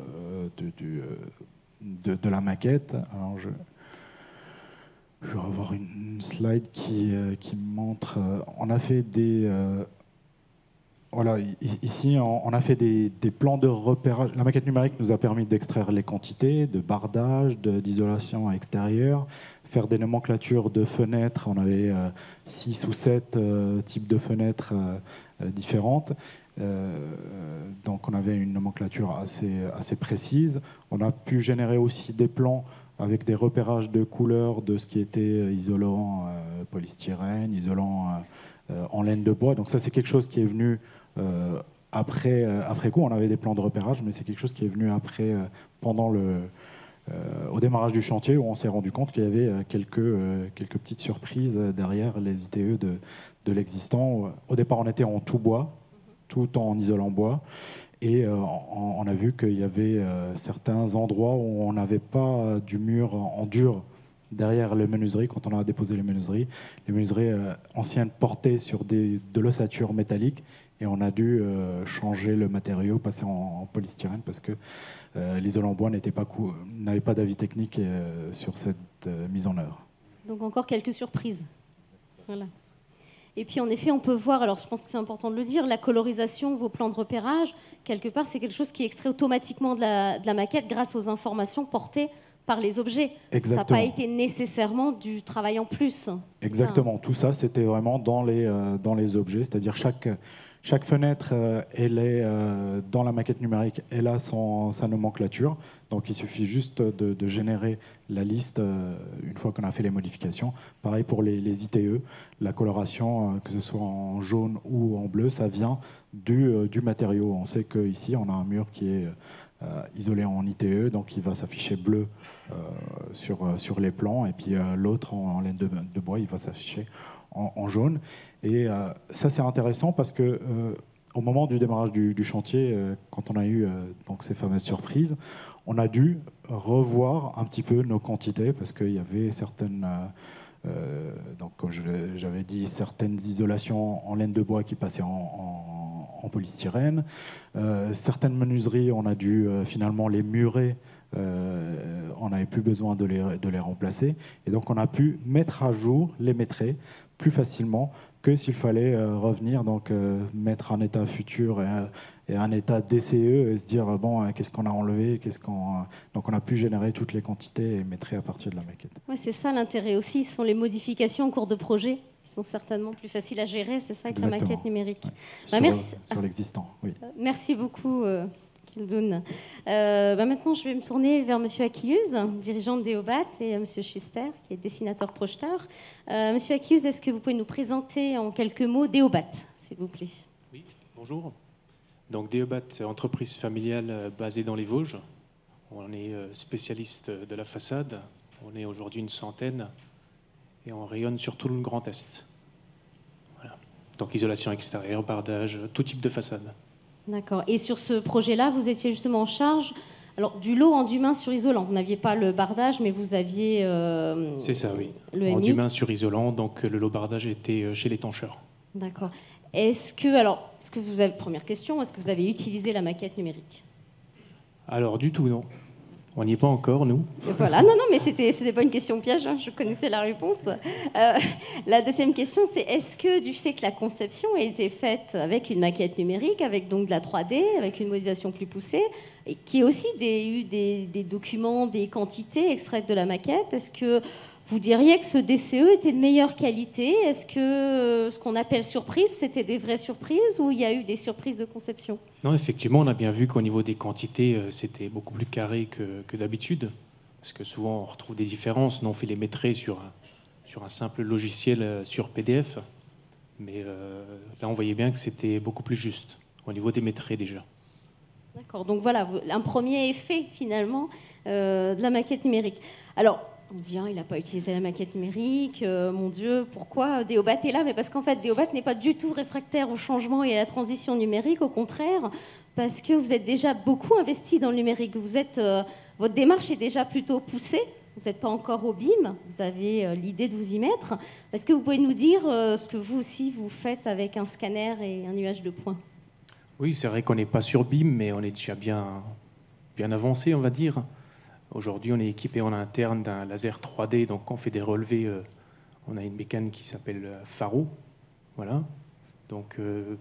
S4: la maquette. Alors je vais avoir une slide qui montre. On a fait des voilà, ici, on a fait des plans de repérage. La maquette numérique nous a permis d'extraire les quantités, de bardage, d'isolation extérieure, faire des nomenclatures de fenêtres. On avait 6 ou 7 types de fenêtres différentes. Donc on avait une nomenclature assez précise. On a pu générer aussi des plans avec des repérages de couleurs de ce qui était isolant polystyrène, isolant en laine de bois. Donc ça, c'est quelque chose qui est venu après coup. On avait des plans de repérage, mais c'est quelque chose qui est venu après, au démarrage du chantier, où on s'est rendu compte qu'il y avait quelques petites surprises derrière les ITE de l'existant. Au départ, on était en tout bois, tout en isolant bois. Et on a vu qu'il y avait certains endroits où on n'avait pas du mur en dur derrière les menuiseries, quand on a déposé les menuiseries anciennes portaient sur de l'ossature métallique, et on a dû changer le matériau, passer en polystyrène, parce que l'isolant bois n'avait pas d'avis technique sur cette mise en œuvre.
S1: Donc encore quelques surprises. Voilà. Et puis en effet, on peut voir, alors je pense que c'est important de le dire, la colorisation, vos plans de repérage, quelque part, c'est quelque chose qui est extrait automatiquement de la maquette grâce aux informations portées par les objets.
S4: Exactement.
S1: Ça n'a pas été nécessairement du travail en plus.
S4: Exactement. Ça. Tout ça, c'était vraiment dans les objets, c'est-à-dire chaque fenêtre, elle est dans la maquette numérique, elle a sa nomenclature. Donc il suffit juste de générer la liste une fois qu'on a fait les modifications. Pareil pour les ITE, la coloration, que ce soit en jaune ou en bleu, ça vient du matériau. On sait qu'ici, on a un mur qui est isolé en ITE, donc il va s'afficher bleu sur les plans, et puis l'autre en laine de bois, il va s'afficher en jaune. Et ça, c'est intéressant parce que au moment du démarrage du chantier, quand on a eu donc ces fameuses surprises, on a dû revoir un petit peu nos quantités parce qu'il y avait certaines, donc comme j'avais dit, certaines isolations en laine de bois qui passaient en polystyrène. Certaines menuiseries, on a dû finalement les murer. On n'avait plus besoin de les remplacer. Et donc on a pu mettre à jour les métrés plus facilement que s'il fallait revenir, donc mettre un état futur et un état DCE et se dire bon, qu'est-ce qu'on a enlevé, donc on a pu générer toutes les quantités et mettre à partir de la maquette.
S1: Ouais, c'est ça l'intérêt aussi, ce sont les modifications en cours de projet qui sont certainement plus faciles à gérer, c'est ça avec
S4: Exactement.
S1: la maquette numérique.
S4: Ouais.
S1: Merci.
S4: Sur l'existant, oui.
S1: Merci beaucoup. Kildoun. Maintenant, je vais me tourner vers M. Akiuz, dirigeant de Déobat, et M. Schuster, qui est dessinateur-projeteur. M. Akiuz, est-ce que vous pouvez nous présenter en quelques mots Déobat, s'il vous plaît?
S5: Oui, bonjour. Donc Déobat, entreprise familiale basée dans les Vosges. On est spécialiste de la façade. On est aujourd'hui une centaine et on rayonne sur tout le Grand Est. Voilà. Donc isolation extérieure, bardage, tout type de façade. D'accord.
S1: Et sur ce projet-là, vous étiez justement en charge du lot endumain sur isolant. Vous n'aviez pas le bardage, mais vous aviez
S5: c'est ça, oui.
S1: Le
S5: endumain sur isolant, donc le lot bardage était chez l'étancheur.
S1: D'accord. Première question, est-ce que vous avez utilisé la maquette numérique?
S5: Alors, du tout, non. On n'y est pas encore, nous.
S1: Voilà, non, mais c'était pas une question piège, hein, je connaissais la réponse. La deuxième question, c'est est-ce que du fait que la conception a été faite avec une maquette numérique, avec donc de la 3D, avec une modélisation plus poussée, et qui a aussi eu des documents, des quantités extraites de la maquette, est-ce que vous diriez que ce DCE était de meilleure qualité? Est-ce que ce qu'on appelle surprise, c'était des vraies surprises ou il y a eu des surprises de conception?
S5: Non, effectivement, on a bien vu qu'au niveau des quantités, c'était beaucoup plus carré que d'habitude. Parce que souvent, on retrouve des différences. Nous, on fait les métrés sur un simple logiciel sur PDF. Mais là, on voyait bien que c'était beaucoup plus juste au niveau des métrés déjà.
S1: D'accord. Donc voilà, un premier effet, finalement, de la maquette numérique. Alors, on se dit, il n'a pas utilisé la maquette numérique, mon Dieu, pourquoi Déobat est là? Mais parce qu'en fait, Déobat n'est pas du tout réfractaire au changement et à la transition numérique, au contraire, parce que vous êtes déjà beaucoup investi dans le numérique. Votre démarche est déjà plutôt poussée, vous n'êtes pas encore au BIM, vous avez l'idée de vous y mettre. Est-ce que vous pouvez nous dire ce que vous aussi vous faites avec un scanner et un nuage de points?
S5: Oui, c'est vrai qu'on n'est pas sur BIM, mais on est déjà bien avancé, on va dire. Aujourd'hui, on est équipé en interne d'un laser 3D, donc on fait des relevés. On a une bécane qui s'appelle Faro. Voilà. Donc,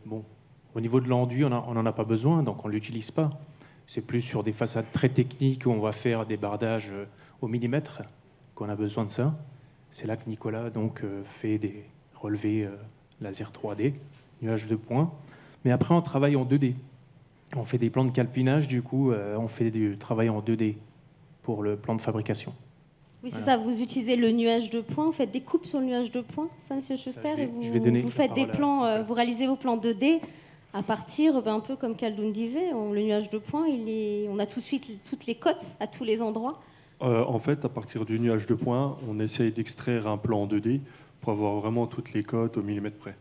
S5: au niveau de l'enduit, on n'en a pas besoin, donc on ne l'utilise pas. C'est plus sur des façades très techniques où on va faire des bardages au millimètre qu'on a besoin de ça. C'est là que Nicolas donc, fait des relevés laser 3D, nuages de points. Mais après, on travaille en 2D. On fait des plans de calpinage, du coup, on fait du travail en 2D. Pour le plan de fabrication.
S1: Oui, c'est ça, vous utilisez le nuage de points, vous faites des coupes sur le nuage de points, ça, M. Schuster, et vous faites des plans, vous réalisez vos plans 2D à partir, un peu comme Kildoun disait, le nuage de points, on a tout de suite toutes les cotes à tous les endroits.
S6: En fait, à partir du nuage de points, on essaye d'extraire un plan en 2D pour avoir vraiment toutes les cotes au millimètre près.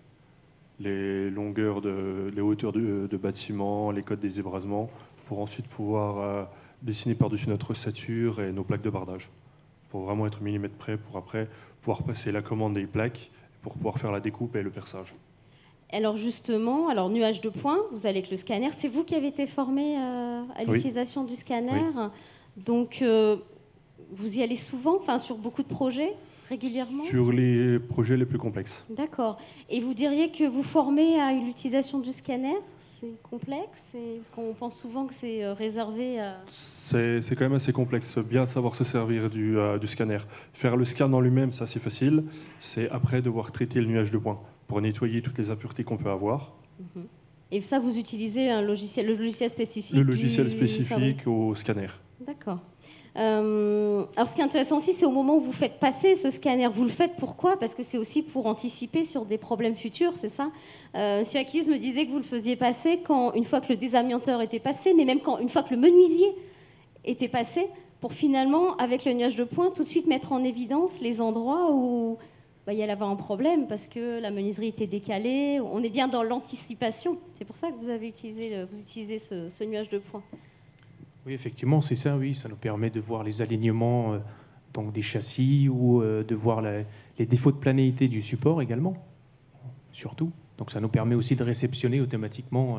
S6: Les longueurs, les hauteurs de bâtiments, les cotes des ébrasements, pour ensuite pouvoir dessiner par-dessus notre ossature et nos plaques de bardage. pour vraiment être millimètre près, pour après pouvoir passer la commande des plaques, pour pouvoir faire la découpe et le perçage.
S1: Alors justement, nuage de points, vous allez avec le scanner. C'est vous qui avez été formé à l'utilisation du scanner. Oui. Donc, vous y allez souvent, sur beaucoup de projets, régulièrement?
S6: Sur les projets les plus complexes.
S1: D'accord. Et vous diriez que vous formez à l'utilisation du scanner? C'est complexe? Parce qu'on pense souvent que c'est réservé à...
S6: C'est quand même assez complexe, bien savoir se servir du scanner. Faire le scan en lui-même, c'est assez facile. C'est après devoir traiter le nuage de points pour nettoyer toutes les impuretés qu'on peut avoir.
S1: Et ça, vous utilisez le logiciel spécifique?
S6: Le logiciel spécifique au scanner.
S1: D'accord. Alors, ce qui est intéressant aussi, c'est au moment où vous faites passer ce scanner. Vous le faites pourquoi? Parce que c'est aussi pour anticiper sur des problèmes futurs, c'est ça? Monsieur Akius me disait que vous le faisiez passer une fois que le désamianteur était passé, mais même une fois que le menuisier était passé, pour finalement, avec le nuage de points, tout de suite mettre en évidence les endroits où il y allait avoir un problème parce que la menuiserie était décalée. On est bien dans l'anticipation. C'est pour ça que vous utilisez ce nuage de points.
S5: Oui, effectivement, c'est ça, oui. Ça nous permet de voir les alignements donc des châssis ou de voir les défauts de planéité du support également, surtout. Donc ça nous permet aussi de réceptionner automatiquement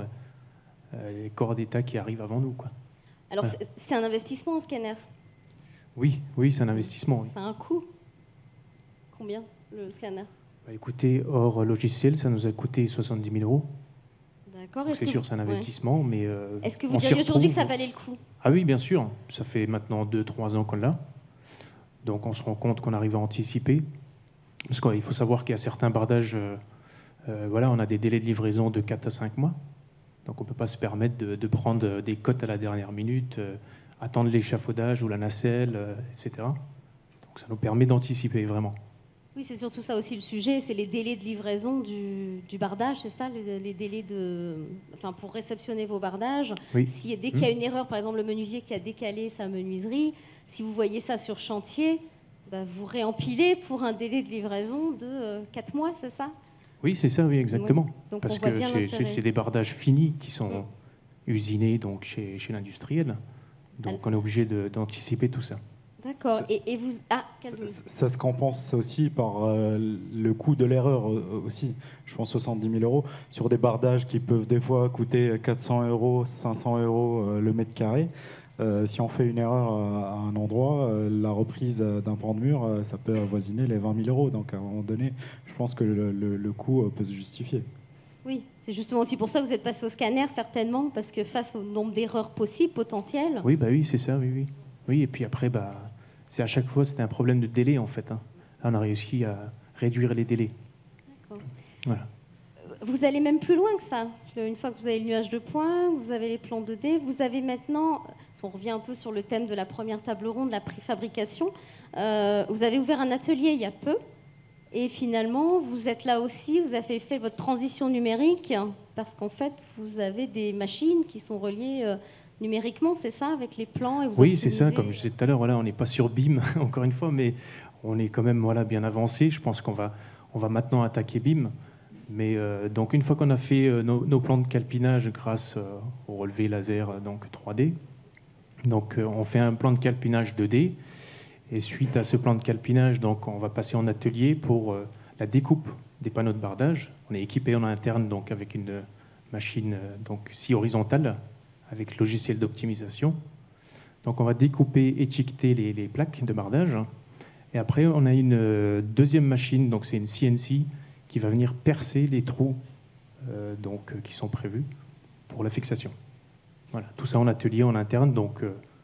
S5: les corps d'état qui arrivent avant nous, quoi.
S1: Alors, c'est un investissement, un scanner?
S5: Oui, c'est un investissement. Oui.
S1: C'est un coût? Combien, le scanner?
S5: Écoutez, hors logiciel, ça nous a coûté 70 000 euros.
S1: D'accord.
S5: C'est sûr, c'est un investissement, mais...
S1: Est-ce que vous diriez aujourd'hui que ça valait le coup?
S5: Ah oui, bien sûr. Ça fait maintenant 2-3 ans qu'on l'a. Donc on se rend compte qu'on arrive à anticiper. Parce qu'il faut savoir qu'il y a certains bardages, on a des délais de livraison de 4 à 5 mois. Donc on ne peut pas se permettre de prendre des cotes à la dernière minute, attendre l'échafaudage ou la nacelle, etc. Donc ça nous permet d'anticiper vraiment.
S1: Oui, c'est surtout ça aussi le sujet, c'est les délais de livraison du bardage, c'est ça, les délais pour réceptionner vos bardages.
S5: Oui.
S1: Dès qu'il y a une erreur, par exemple le menuisier qui a décalé sa menuiserie, si vous voyez ça sur chantier, vous réempilez pour un délai de livraison de 4 mois, c'est ça?
S5: Oui, c'est ça, oui, exactement.
S1: Oui. Donc
S5: parce
S1: on voit bien
S5: que c'est des bardages finis qui sont usinés donc, chez l'industriel. Donc on est obligé d'anticiper tout ça.
S1: D'accord. Et vous...
S4: Ça se compense aussi par le coût de l'erreur aussi. Je pense 70 000 euros sur des bardages qui peuvent des fois coûter 400 euros, 500 euros le mètre carré. Si on fait une erreur à un endroit, la reprise d'un pan de mur, ça peut avoisiner les 20 000 euros. Donc à un moment donné, je pense que le coût peut se justifier.
S1: Oui, c'est justement aussi pour ça que vous êtes passé au scanner, certainement, parce que face au nombre d'erreurs possibles, potentielles...
S5: Oui, c'est ça, oui. Oui, et puis après, c'est à chaque fois, c'était un problème de délai, en fait. Là, on a réussi à réduire les délais.
S1: D'accord.
S5: Voilà.
S1: Vous allez même plus loin que ça. Une fois que vous avez le nuage de points, vous avez les plans 2D, vous avez maintenant, si on revient un peu sur le thème de la première table ronde, la préfabrication, vous avez ouvert un atelier il y a peu, et finalement, vous êtes là aussi, vous avez fait votre transition numérique, parce qu'en fait, vous avez des machines qui sont reliées... numériquement, c'est ça, avec les plans et vous
S5: Oui,
S1: optimisez...
S5: c'est ça, comme je disais tout à l'heure, on n'est pas sur BIM, encore une fois, mais on est quand même bien avancé. Je pense qu'on va maintenant attaquer BIM. Mais donc, une fois qu'on a fait nos plans de calpinage grâce au relevé laser donc 3D, donc on fait un plan de calpinage 2D. Et suite à ce plan de calpinage, donc, on va passer en atelier pour la découpe des panneaux de bardage. On est équipé en interne donc, avec une machine donc, scie horizontale, avec logiciel d'optimisation. Donc on va découper, étiqueter les plaques de bardage. Et après, on a une deuxième machine, donc c'est une CNC, qui va venir percer les trous qui sont prévus pour la fixation. Voilà, tout ça en atelier, en interne. Donc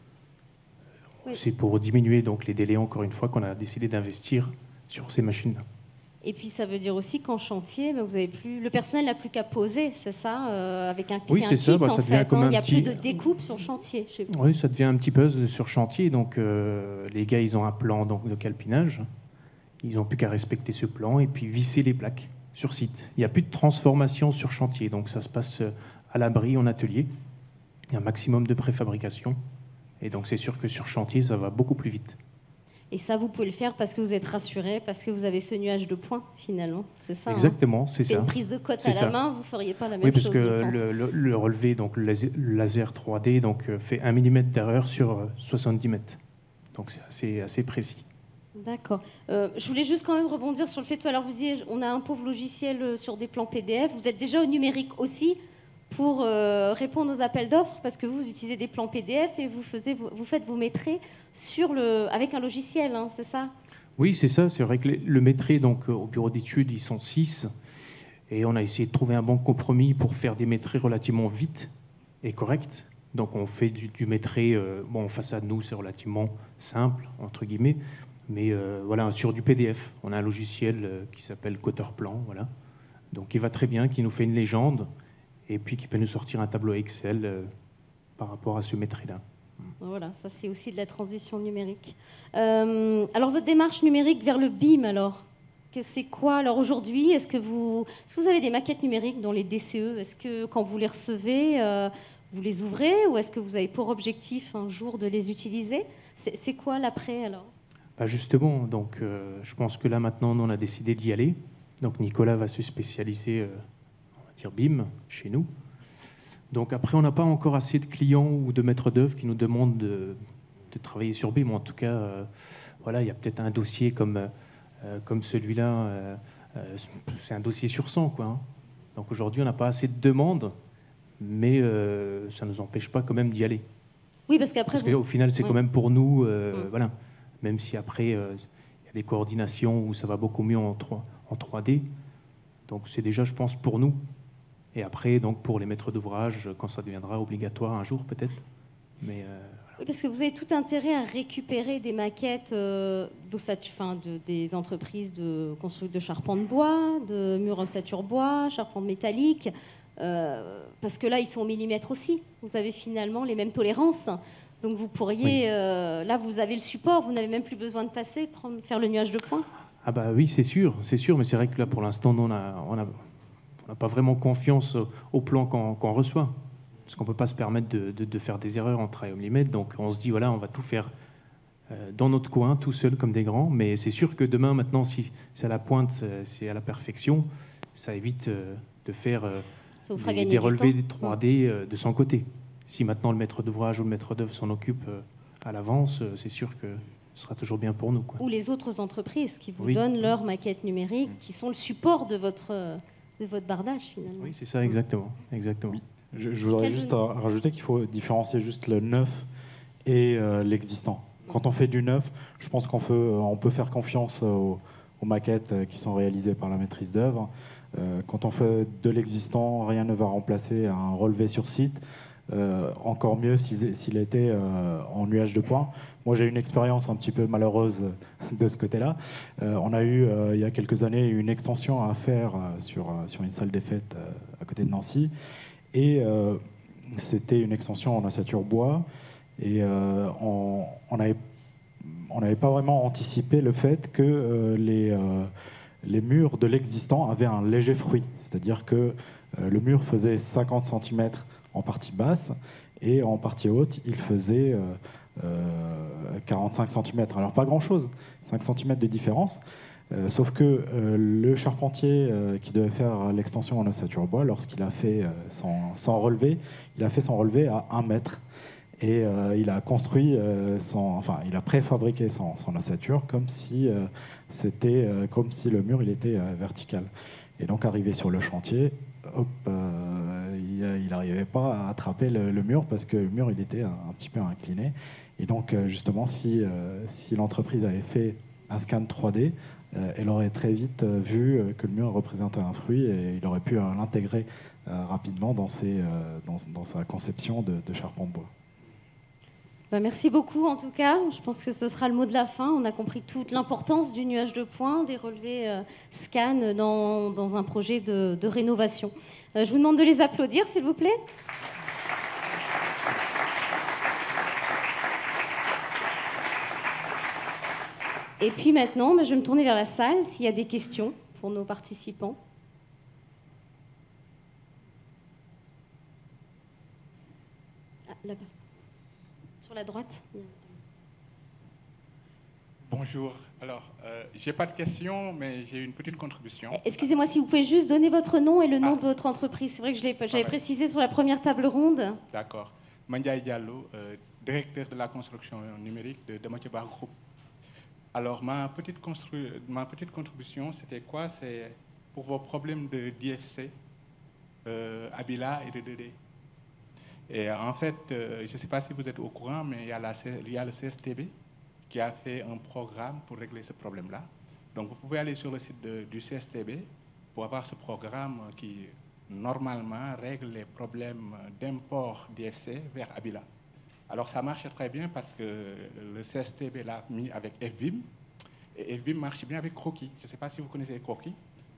S5: c'est pour diminuer donc, les délais, encore une fois, qu'on a décidé d'investir sur ces machines-là.
S1: Et puis ça veut dire aussi qu'en chantier, vous avez plus le personnel n'a plus qu'à poser, c'est ça, avec un
S5: oui, c'est
S1: kit
S5: ça,
S1: en
S5: ça
S1: fait.
S5: comme
S1: il n'y a
S5: petit...
S1: plus de découpe sur chantier.
S5: Oui, ça devient un petit peu sur chantier. Donc les gars, ils ont un plan donc, de calpinage. Ils n'ont plus qu'à respecter ce plan et puis visser les plaques sur site. Il n'y a plus de transformation sur chantier, donc ça se passe à l'abri en atelier. Il y a un maximum de préfabrication. Et donc c'est sûr que sur chantier, ça va beaucoup plus vite. Et
S1: ça, vous pouvez le faire parce que vous êtes rassuré, parce que vous avez ce nuage de points, finalement. C'est ça.
S5: Exactement, c'est ça.
S1: C'est une prise de cote à la main, vous ne feriez pas la même chose.
S5: Oui, parce que le relevé, donc le laser 3D, donc, fait 1 mm d'erreur sur 70 mètres. Donc c'est assez précis.
S1: D'accord. Je voulais juste quand même rebondir sur le fait, alors vous disiez, on a un pauvre logiciel sur des plans PDF. Vous êtes déjà au numérique aussi pour répondre aux appels d'offres, parce que vous utilisez des plans PDF et vous faites vos maîtrises avec un logiciel, hein, c'est ça?
S5: Oui, c'est ça. C'est vrai que le maîtrise, donc au bureau d'études, ils sont 6. Et on a essayé de trouver un bon compromis pour faire des maîtrises relativement vite et correctes. Donc on fait du maîtrise, bon, face à nous, c'est relativement simple, entre guillemets. Mais voilà, sur du PDF, on a un logiciel qui s'appelle Coterplan, voilà. Donc qui va très bien, qui nous fait une légende, et puis qui peut nous sortir un tableau Excel par rapport à ce maîtrise-là.
S1: Voilà, ça c'est aussi de la transition numérique. Alors votre démarche numérique vers le BIM, alors, c'est quoi alors aujourd'hui? Est-ce que vous avez des maquettes numériques dans les DCE? Est-ce que quand vous les recevez, vous les ouvrez, ou est-ce que vous avez pour objectif un jour de les utiliser? C'est quoi l'après alors?
S5: Bah justement, donc, je pense que là maintenant on a décidé d'y aller. Donc Nicolas va se spécialiser, on va dire BIM, chez nous. Donc après, on n'a pas encore assez de clients ou de maîtres d'œuvre qui nous demandent de travailler sur BIM. En tout cas, voilà, il y a peut-être un dossier comme celui-là, c'est un dossier sur 100, quoi, hein. Donc aujourd'hui, on n'a pas assez de demandes, mais ça ne nous empêche pas quand même d'y aller.
S1: Oui, parce qu'au
S5: final, c'est quand même pour nous, voilà. Même si après, il y a des coordinations où ça va beaucoup mieux en 3D. Donc c'est déjà, je pense, pour nous. Et après, donc, pour les maîtres d'ouvrage, quand ça deviendra obligatoire un jour, peut-être. Mais,
S1: oui, parce que vous avez tout intérêt à récupérer des maquettes des entreprises de charpente de bois, de murs en ossature bois, charpente métallique, parce que là, ils sont au millimètre aussi. Vous avez finalement les mêmes tolérances. Donc vous pourriez, là vous avez le support, vous n'avez même plus besoin de passer, faire le nuage de points.
S5: Ah bah oui, c'est sûr, mais c'est vrai que là pour l'instant on n'a pas vraiment confiance au plan qu'on reçoit, parce qu'on ne peut pas se permettre de faire des erreurs en travail au millimètre, donc on se dit voilà, on va tout faire dans notre coin, tout seul comme des grands, mais c'est sûr que demain maintenant, si c'est à la pointe, c'est à la perfection, ça évite de faire des relevés 3D de son côté. Si maintenant le maître d'ouvrage ou le maître d'œuvre s'en occupe à l'avance, c'est sûr que ce sera toujours bien pour nous, quoi.
S1: Ou les autres entreprises qui vous donnent leurs maquettes numériques, qui sont le support de votre bardage finalement.
S5: Oui, c'est ça, exactement. Oui.
S4: Je voudrais juste rajouter qu'il faut différencier juste le neuf et l'existant. Quand on fait du neuf, je pense qu'on peut faire confiance aux maquettes qui sont réalisées par la maîtrise d'œuvre. Quand on fait de l'existant, rien ne va remplacer un relevé sur site. Encore mieux s'il était en nuage de points. Moi, j'ai une expérience un petit peu malheureuse de ce côté-là. On a eu, il y a quelques années, une extension à faire sur une salle des fêtes à côté de Nancy. Et c'était une extension en ossature bois. Et on n'avait pas vraiment anticipé le fait que les murs de l'existant avaient un léger fruit. C'est-à-dire que le mur faisait 50 cm en partie basse, et en partie haute, il faisait 45 cm. Alors pas grand-chose, 5 cm de différence, sauf que le charpentier qui devait faire l'extension en ossature bois, lorsqu'il a fait son relevé, il a fait son relevé à 1 mètre. Et il a construit, il a préfabriqué son ossature comme si le mur il était vertical. Et donc arrivé sur le chantier, il n'arrivait pas à attraper le mur parce que le mur il était un petit peu incliné. Et donc justement, si l'entreprise avait fait un scan 3D, elle aurait très vite vu que le mur représentait un fruit, et il aurait pu l'intégrer rapidement dans sa conception de charpente bois.
S1: Merci beaucoup en tout cas. Je pense que ce sera le mot de la fin. On a compris toute l'importance du nuage de points, des relevés scan dans un projet de rénovation. Je vous demande de les applaudir, s'il vous plaît. Et puis maintenant, je vais me tourner vers la salle s'il y a des questions pour nos participants. Ah, là-bas. Sur la droite.
S7: Bonjour. Alors, j'ai pas de questions, mais j'ai une petite contribution.
S1: Excusez-moi, si vous pouvez juste donner votre nom et le nom de votre entreprise. C'est vrai que j'avais précisé sur la première table ronde.
S7: D'accord. Mandiaye Diallo, directeur de la construction numérique de Dematieba Group. Alors, ma petite contribution, c'était quoi? C'est pour vos problèmes d'IFC, Abila et de 2D. Et en fait, je ne sais pas si vous êtes au courant, mais il y a le CSTB qui a fait un programme pour régler ce problème-là. Donc, vous pouvez aller sur le site du CSTB pour avoir ce programme qui, normalement, règle les problèmes d'import d'IFC vers Abila. Alors, ça marche très bien parce que le CSTB l'a mis avec FBIM, et FBIM marche bien avec Croquis. Je ne sais pas si vous connaissez Croquis.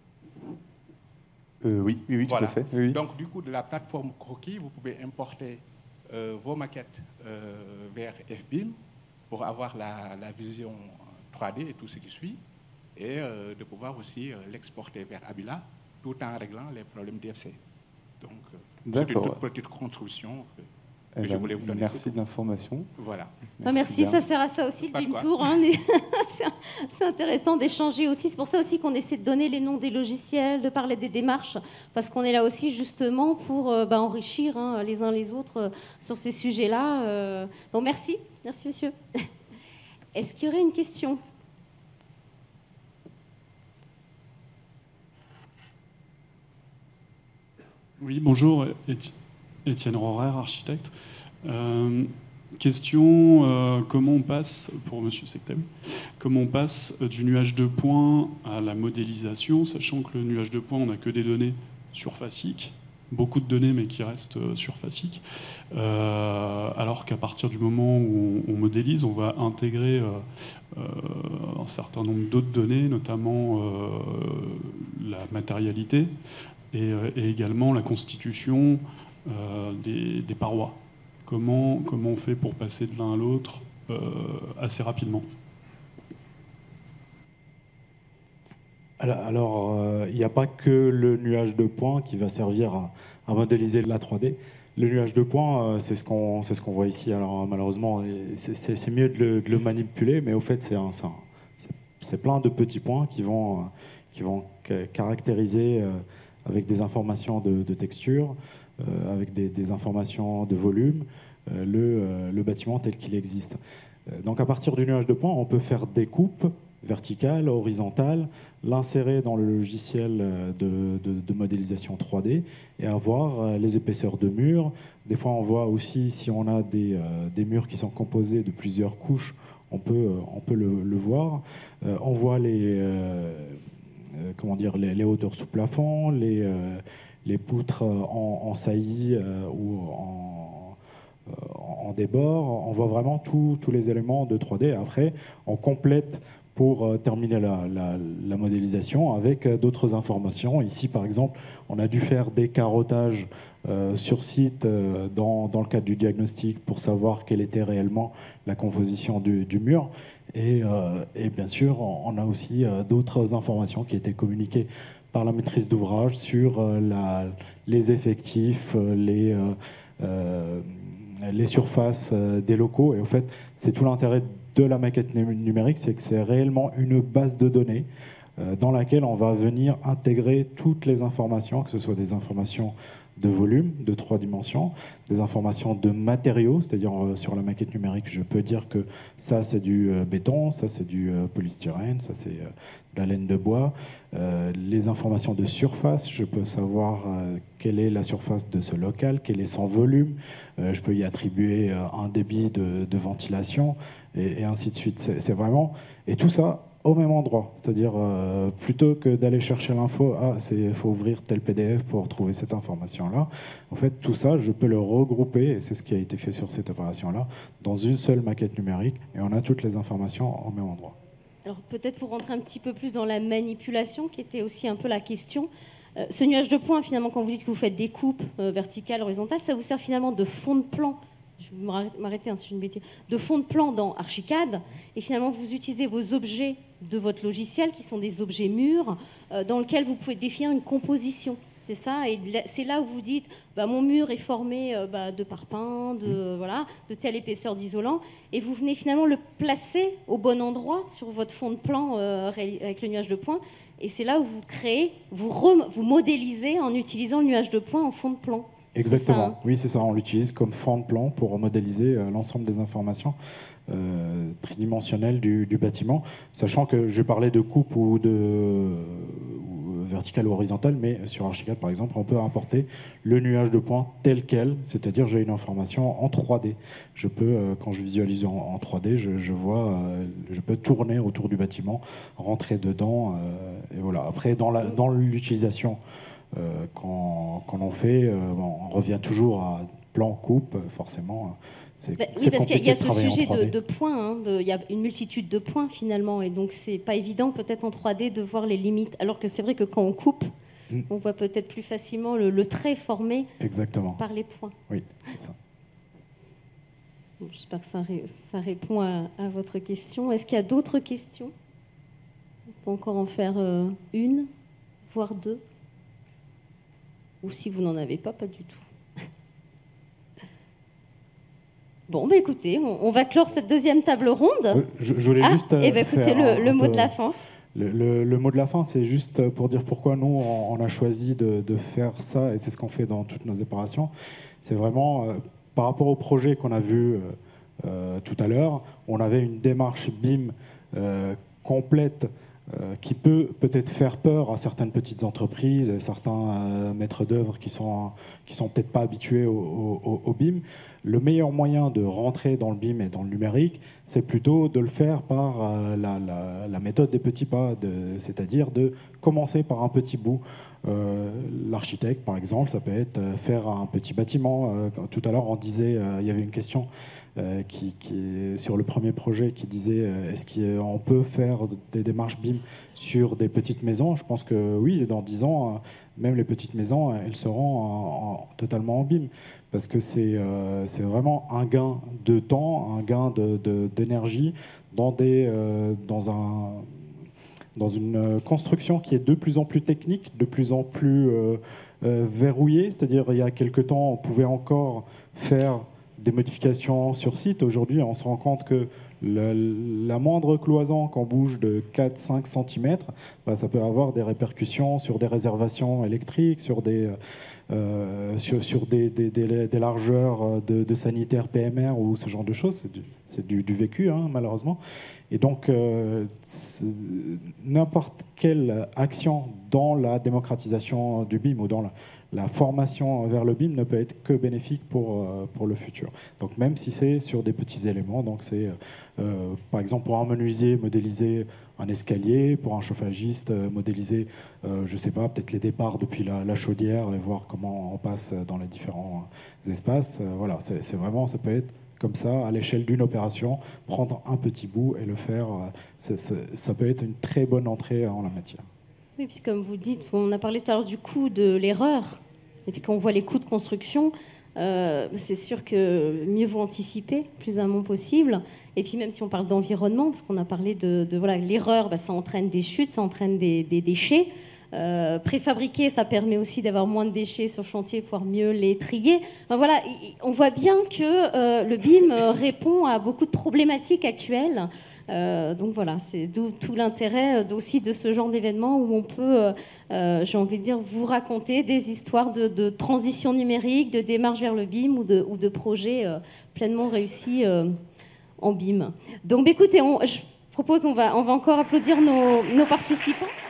S3: Oui,
S7: Voilà.
S3: Tout à fait. Oui.
S7: Donc, du coup, de la plateforme Croquis, vous pouvez importer vos maquettes vers FBIM pour avoir la vision 3D et tout ce qui suit, et de pouvoir aussi l'exporter vers Abila, tout en réglant les problèmes d'IFC. Donc, c'est une toute petite contribution que je voulais vous donner.
S3: Merci de l'information.
S7: Voilà.
S1: Merci, ça sert à ça aussi, le BIM Tour. Hein. C'est intéressant d'échanger aussi. C'est pour ça aussi qu'on essaie de donner les noms des logiciels, de parler des démarches, parce qu'on est là aussi justement pour enrichir les uns les autres sur ces sujets-là. Donc merci monsieur. Est-ce qu'il y aurait une question ?
S8: Oui, bonjour, Étienne Rohrer, architecte. Question, comment on passe, pour Monsieur Sectaoui, comment on passe du nuage de points à la modélisation, sachant que le nuage de points, on n'a que des données surfaciques, beaucoup de données mais qui restent surfaciques, alors qu'à partir du moment où on modélise, on va intégrer un certain nombre d'autres données, notamment la matérialité et également la constitution des parois. Comment on fait pour passer de l'un à l'autre assez rapidement?
S9: Alors, il n'y a pas que le nuage de points qui va servir à modéliser la 3D. Le nuage de points, c'est ce qu'on voit ici. Alors, malheureusement, c'est mieux de le manipuler, mais au fait, c'est plein de petits points qui vont caractériser avec des informations de texture, avec des informations de volume, le bâtiment tel qu'il existe. Donc à partir du nuage de points, on peut faire des coupes verticales, horizontales, l'insérer dans le logiciel de modélisation 3D et avoir les épaisseurs de murs. Des fois, on voit aussi, si on a des murs qui sont composés de plusieurs couches, on peut le voir. On voit les hauteurs sous plafond, les poutres en saillie ou en débord. On voit vraiment tous les éléments de 3D. Après, on complète pour terminer la modélisation avec d'autres informations. Ici, par exemple, on a dû faire des carottages sur site dans le cadre du diagnostic pour savoir quelle était réellement la composition du mur. Et bien sûr, on a aussi d'autres informations qui étaient communiquées par la maîtrise d'ouvrage sur les effectifs, les surfaces des locaux. Et au fait, c'est tout l'intérêt de la maquette numérique, c'est que c'est réellement une base de données dans laquelle on va venir intégrer toutes les informations, que ce soit des informations de volume, de 3 dimensions, des informations de matériaux, c'est-à-dire sur la maquette numérique, je peux dire que ça c'est du béton, ça c'est du polystyrène, ça c'est de la laine de bois. Les informations de surface, je peux savoir quelle est la surface de ce local, quel est son volume, je peux y attribuer un débit de ventilation et ainsi de suite. C'est vraiment... Et tout ça au même endroit, c'est-à-dire plutôt que d'aller chercher l'info, il faut ouvrir tel PDF pour trouver cette information-là. En fait, tout ça, je peux le regrouper, et c'est ce qui a été fait sur cette opération-là, dans une seule maquette numérique, et on a toutes les informations au même endroit.
S1: Alors peut-être pour rentrer un petit peu plus dans la manipulation, qui était aussi un peu la question, ce nuage de points, finalement, quand vous dites que vous faites des coupes verticales, horizontales, ça vous sert finalement de fond de plan. Je vais m'arrêter si je ne bêtise, de fond de plan dans Archicad, et finalement vous utilisez vos objets de votre logiciel, qui sont des objets mûrs, dans lesquels vous pouvez définir une composition. C'est ça, et c'est là où vous dites, mon mur est formé de parpaing, de telle épaisseur d'isolant, et vous venez finalement le placer au bon endroit sur votre fond de plan avec le nuage de points, et c'est là où vous créez, vous modélisez en utilisant le nuage de points en fond de plan.
S9: Exactement,
S1: c'est ça, hein.
S9: Oui c'est ça, on l'utilise comme fond de plan pour modéliser l'ensemble des informations. tridimensionnelle du bâtiment, sachant que je parlais de coupe ou de verticale ou horizontale, mais sur Archicad par exemple, on peut importer le nuage de points tel quel, c'est-à-dire j'ai une information en 3D. Je peux, quand je visualise en 3D, je vois, je peux tourner autour du bâtiment, rentrer dedans, et voilà. Après, dans l'utilisation quand on fait, on revient toujours à plan coupe, forcément.
S1: Oui, parce qu'il y a ce sujet de points, hein, il y a une multitude de points finalement, et donc c'est pas évident peut-être en 3D de voir les limites, alors que c'est vrai que quand on coupe, on voit peut-être plus facilement le trait formé par les points.
S9: Oui, c'est ça.
S1: Bon, j'espère que ça répond à votre question. Est-ce qu'il y a d'autres questions? On peut encore en faire une, voire deux. Ou si vous n'en avez pas du tout. Bon, bah écoutez, on va clore cette deuxième table ronde.
S9: Je voulais juste
S1: écoutez, le mot de la fin.
S9: Le mot de la fin, c'est juste pour dire pourquoi nous, on a choisi de faire ça, et c'est ce qu'on fait dans toutes nos opérations. C'est vraiment, par rapport au projet qu'on a vu tout à l'heure, on avait une démarche BIM complète qui peut peut-être faire peur à certaines petites entreprises, certains maîtres d'œuvre qui sont peut-être pas habitués au BIM. Le meilleur moyen de rentrer dans le BIM et dans le numérique, c'est plutôt de le faire par la méthode des petits pas, c'est-à-dire de commencer par un petit bout. L'architecte, par exemple, ça peut être faire un petit bâtiment. Tout à l'heure, on disait, il y avait une question qui sur le premier projet qui disait est-ce qu'on peut faire des démarches BIM sur des petites maisons? Je pense que oui, dans 10 ans, même les petites maisons, elles seront totalement en BIM. Parce que c'est vraiment un gain de temps, un gain d'énergie dans une construction qui est de plus en plus technique, de plus en plus verrouillée. C'est-à-dire, il y a quelques temps, on pouvait encore faire des modifications sur site. Aujourd'hui, on se rend compte que la moindre cloison qu'on bouge de 4-5 cm, ça peut avoir des répercussions sur des réservations électriques, sur des largeurs de sanitaire PMR ou ce genre de choses. C'est du vécu, hein, malheureusement. Et donc, n'importe quelle action dans la démocratisation du BIM ou dans la formation vers le BIM ne peut être que bénéfique pour le futur. Donc, même si c'est sur des petits éléments, donc c'est par exemple pour un menuisier modéliser un escalier, pour un chauffagiste modéliser, je ne sais pas, peut-être les départs depuis la chaudière et voir comment on passe dans les différents espaces. Voilà, c'est vraiment, ça peut être comme ça, à l'échelle d'une opération, prendre un petit bout et le faire, ça peut être une très bonne entrée en la matière.
S1: Oui, puis comme vous dites, on a parlé tout à l'heure du coût de l'erreur, et puis quand on voit les coûts de construction, c'est sûr que mieux vaut anticiper, plus amont possible. Et puis même si on parle d'environnement, parce qu'on a parlé de voilà, l'erreur, ça entraîne des chutes, ça entraîne des déchets. Préfabriquer, ça permet aussi d'avoir moins de déchets sur le chantier, pouvoir mieux les trier. Enfin, voilà, on voit bien que le BIM répond à beaucoup de problématiques actuelles. Donc voilà, c'est tout l'intérêt aussi de ce genre d'événement où on peut, j'ai envie de dire, vous raconter des histoires de transition numérique, de démarche vers le BIM ou de projets pleinement réussis en BIM. Donc écoutez, je propose, on va encore applaudir nos participants.